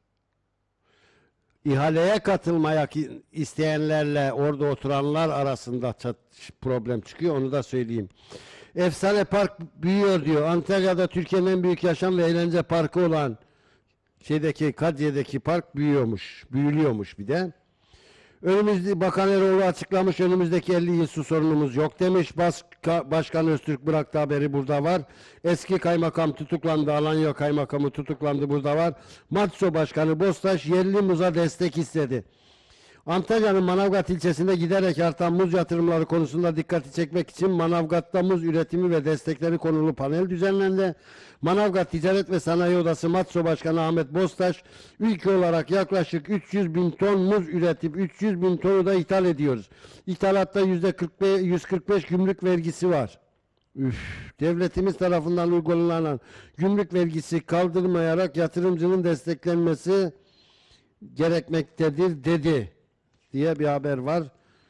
İhaleye katılmaya isteyenlerle orada oturanlar arasında problem çıkıyor. Onu da söyleyeyim. Efsane Park büyüyor diyor. Antalya'da Türkiye'nin en büyük yaşam ve eğlence parkı olan Kadriye'deki park büyülüyormuş bir de. Bakan Eroğlu açıklamış, önümüzdeki 50 yıl su sorunumuz yok demiş. Başkan Öztürk bıraktı haberi, burada var. Eski kaymakam tutuklandı, Alanya kaymakamı tutuklandı, burada var. Matso Başkanı Bostaş yerli muza destek istedi. Antalya'nın Manavgat ilçesinde giderek artan muz yatırımları konusunda dikkati çekmek için Manavgat'ta muz üretimi ve destekleri konulu panel düzenlendi. Manavgat Ticaret ve Sanayi Odası Matso Başkanı Ahmet Bostaş, ülke olarak yaklaşık 300 bin ton muz üretip 300 bin tonu da ithal ediyoruz. İthalatta %145 gümrük vergisi var. Devletimiz tarafından uygulanan gümrük vergisi kaldırmayarak yatırımcının desteklenmesi gerekmektedir dedi diye bir haber var.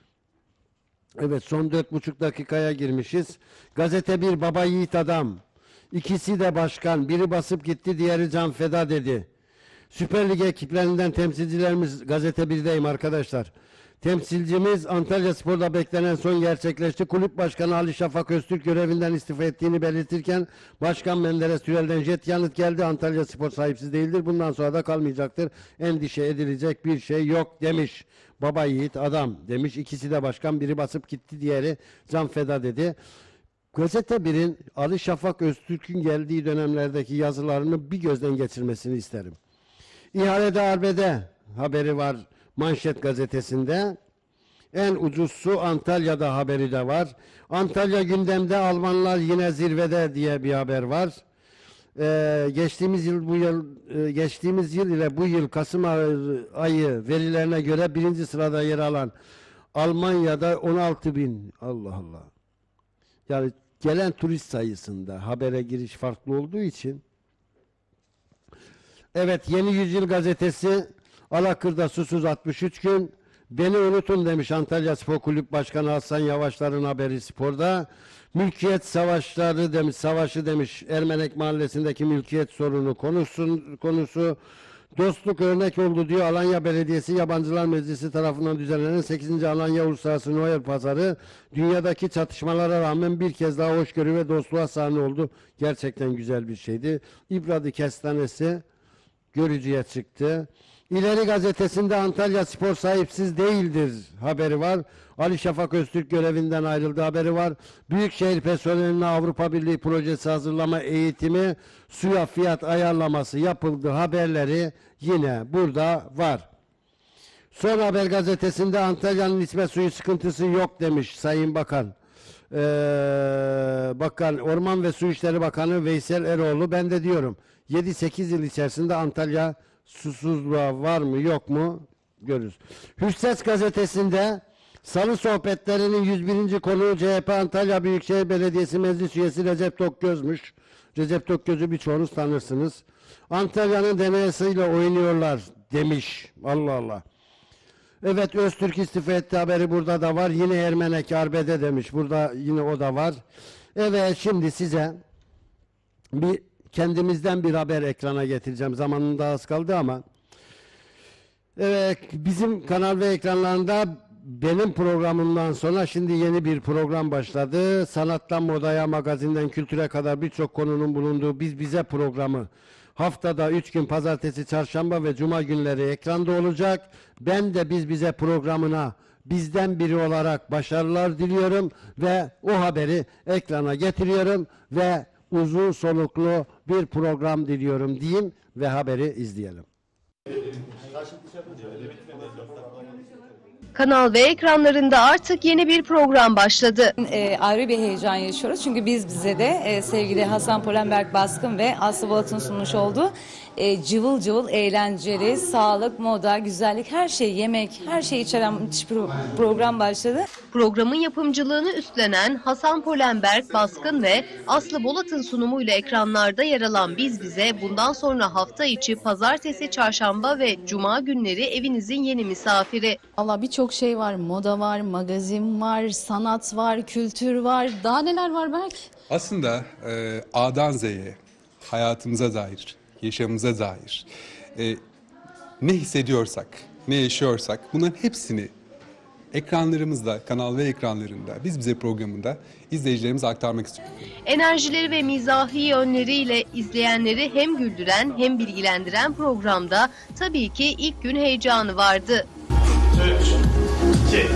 Evet, son 4,5 dakikaya girmişiz. Gazete 1 baba yiğit adam. İkisi de başkan. Biri basıp gitti, diğeri can feda dedi. Süper Lig ekiplerinden temsilcilerimiz, Gazete 1'deyim arkadaşlar. Temsilcimiz Antalya Spor'da beklenen son gerçekleşti. Kulüp Başkanı Ali Şafak Öztürk görevinden istifa ettiğini belirtirken Başkan Menderes Türel'den jet yanıt geldi. Antalya Spor sahipsiz değildir. Bundan sonra da kalmayacaktır. Endişe edilecek bir şey yok demiş. Baba yiğit adam demiş. İkisi de başkan. Biri basıp gitti, diğeri can feda dedi. Gazete 1'in Ali Şafak Öztürk'ün geldiği dönemlerdeki yazılarını bir gözden geçirmesini isterim. İhalede arbede haberi var Manşet gazetesinde. En ucuz su Antalya'da haberi de var. Antalya gündemde, Almanlar yine zirvede diye bir haber var. Geçtiğimiz yıl ile bu yıl Kasım ayı verilerine göre birinci sırada yer alan Almanya'da 16 bin. Allah Allah. Yani gelen turist sayısında habere giriş farklı olduğu için. Evet, Yeni Yüzyıl gazetesi Alakır'da susuz 63 gün. Beni unutun demiş Antalya Spor Kulüp Başkanı Hasan Yavaşlar'ın haberi Spor'da. Mülkiyet savaşı demiş Ermenek Mahallesi'ndeki mülkiyet sorunu konusu. Dostluk örnek oldu diyor Alanya Belediyesi. Yabancılar Meclisi tarafından düzenlenen 8. Alanya Uluslararası Noel Pazarı dünyadaki çatışmalara rağmen bir kez daha hoşgörü ve dostluğa sahne oldu. Gerçekten güzel bir şeydi. İbradi Kestanesi görücüye çıktı. İleri gazetesinde Antalya Spor sahipsiz değildir haberi var. Ali Şafak Öztürk görevinden ayrıldı haberi var. Büyükşehir personeline Avrupa Birliği projesi hazırlama eğitimi, suya fiyat ayarlaması yapıldı haberleri yine burada var. Son Haber gazetesinde Antalya'nın içme suyu sıkıntısı yok demiş Sayın Bakan. Orman ve Su İşleri Bakanı Veysel Eroğlu. Ben de diyorum 7-8 yıl içerisinde Antalya susuzluğa var mı yok mu görürüz. Hürses gazetesinde Salı sohbetlerinin 101. konuğu CHP Antalya Büyükşehir Belediyesi Meclis Üyesi Recep Tokgöz'müş. Recep Tokgöz'ü birçoğunuz tanırsınız. Antalya'nın DNA'sıyla oynuyorlar demiş. Allah Allah. Evet, Öztürk istifa etti haberi burada da var. Yine Ermenek arbede demiş. Burada yine o da var. Evet, şimdi size kendimizden bir haber ekrana getireceğim. Zamanında az kaldı ama. Evet, bizim kanal ve ekranlarında benim programımdan sonra şimdi yeni bir program başladı. Sanattan modaya, magazinden kültüre kadar birçok konunun bulunduğu Biz Bize programı haftada 3 gün pazartesi, çarşamba ve cuma günleri ekranda olacak. Ben de Biz Bize programına bizden biri olarak başarılar diliyorum ve o haberi ekrana getiriyorum ve uzun soluklu bir program diliyorum diyeyim ve haberi izleyelim. Kanal ve ekranlarında artık yeni bir program başladı. Ayrı bir heyecan yaşıyoruz çünkü Biz Bize de sevgili Hasan Polenberg Baskın ve Aslı Balat'ın sunmuş olduğu cıvıl cıvıl, eğlenceli, sağlık, moda, güzellik, her şey, yemek, her şeyi içeren müthiş bir program başladı. Programın yapımcılığını üstlenen Hasan Polenberg Baskın ve Aslı Bolat'ın sunumuyla ekranlarda yer alan Biz Bize bundan sonra hafta içi pazartesi, çarşamba ve cuma günleri evinizin yeni misafiri. Valla birçok şey var. Moda var, magazin var, sanat var, kültür var. Daha neler var belki? Aslında A'dan Z'ye, hayatımıza dair, yaşamımıza dair ne hissediyorsak, ne yaşıyorsak bunların hepsini ekranlarımızda, Kanal V ekranlarında, Biz Bize programında izleyicilerimize aktarmak istiyorum. Enerjileri ve mizahi yönleriyle izleyenleri hem güldüren hem bilgilendiren programda tabii ki ilk gün heyecanı vardı. 3, 2, 1...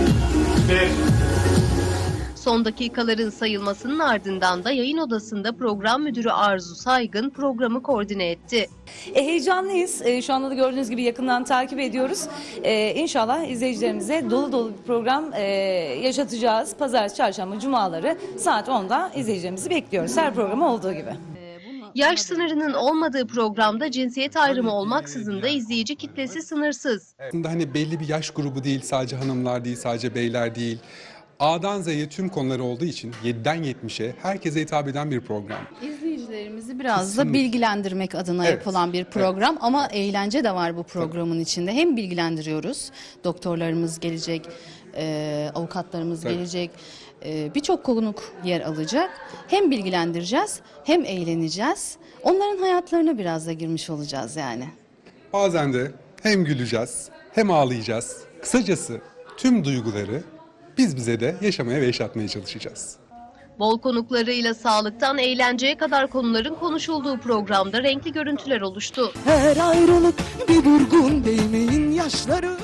Son dakikaların sayılmasının ardından da yayın odasında program müdürü Arzu Saygın programı koordine etti. Heyecanlıyız. Şu anda da gördüğünüz gibi yakından takip ediyoruz. İnşallah izleyicilerimize dolu dolu bir program yaşatacağız. Pazartesi, çarşamba, cumaları saat 10'da izleyicilerimizi bekliyoruz. Her program olduğu gibi. Yaş sınırının olmadığı programda cinsiyet ayrımı olmaksızın da izleyici kitlesi sınırsız. Aslında hani belli bir yaş grubu değil, sadece hanımlar değil, sadece beyler değil. A'dan Z'ye tüm konuları olduğu için 7'den 70'e herkese hitap eden bir program. İzleyicilerimizi biraz da bilgilendirmek adına yapılan bir program ama eğlence de var bu programın içinde. Hem bilgilendiriyoruz, doktorlarımız gelecek, avukatlarımız gelecek, birçok konuk yer alacak. Hem bilgilendireceğiz hem eğleneceğiz. Onların hayatlarına biraz da girmiş olacağız yani. Bazen de hem güleceğiz hem ağlayacağız. Kısacası tüm duyguları Biz Bize de yaşamaya ve yaşatmaya çalışacağız. Bol konuklarıyla sağlıktan eğlenceye kadar konuların konuşulduğu programda renkli görüntüler oluştu. Her ayrılık bir vurgun, değmeyin yaşları.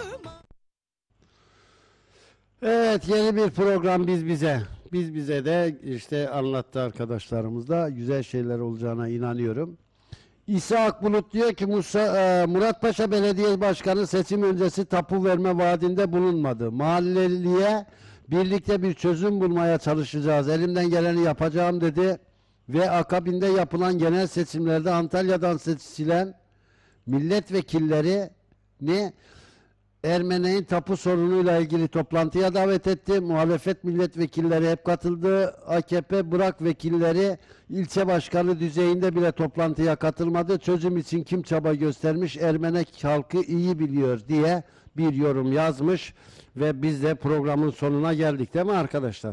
Evet, yeni bir program Biz Bize. Biz Bize de işte anlattı arkadaşlarımız da güzel şeyler olacağına inanıyorum. İsa Akbulut diyor ki Muratpaşa Belediye Başkanı seçim öncesi tapu verme vaadinde bulunmadı. Mahalleliye birlikte bir çözüm bulmaya çalışacağız. Elimden geleni yapacağım dedi. Ve akabinde yapılan genel seçimlerde Antalya'dan seçilen milletvekillerini Ermeni'nin tapu sorunuyla ilgili toplantıya davet etti. Muhalefet milletvekilleri hep katıldı. AKP bırak vekilleri ilçe başkanı düzeyinde bile toplantıya katılmadı. Çözüm için kim çaba göstermiş Ermenek halkı iyi biliyor diye bir yorum yazmış. Ve biz de programın sonuna geldik değil mi arkadaşlar?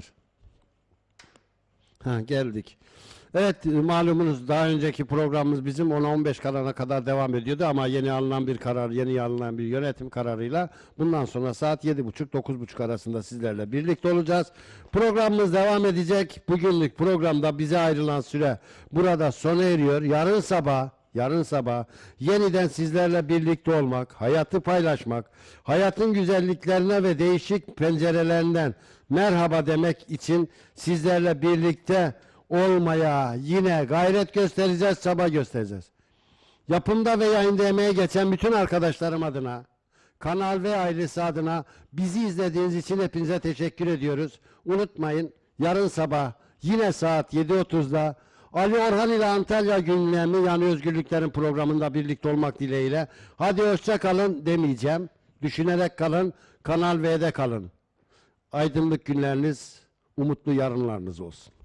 Geldik. Evet, malumunuz daha önceki programımız bizim 10-15 karara kadar devam ediyordu ama yeni alınan bir karar, yeni alınan bir yönetim kararıyla bundan sonra saat 7.30-9.30 arasında sizlerle birlikte olacağız. Programımız devam edecek. Bugünlük programda bize ayrılan süre burada sona eriyor. Yarın sabah yeniden sizlerle birlikte olmak, hayatı paylaşmak, hayatın güzelliklerine ve değişik pencerelerinden merhaba demek için sizlerle birlikte olmaya yine gayret göstereceğiz, çaba göstereceğiz. Yapımda ve yayında emeğe geçen bütün arkadaşlarım adına, Kanal V ailesi adına bizi izlediğiniz için hepinize teşekkür ediyoruz. Unutmayın, yarın sabah yine saat 7.30'da Ali Orhan ile Antalya gündemi yani özgürlüklerin programında birlikte olmak dileğiyle. Hadi hoşça kalın demeyeceğim. Düşünerek kalın, Kanal V'de kalın. Aydınlık günleriniz, umutlu yarınlarınız olsun.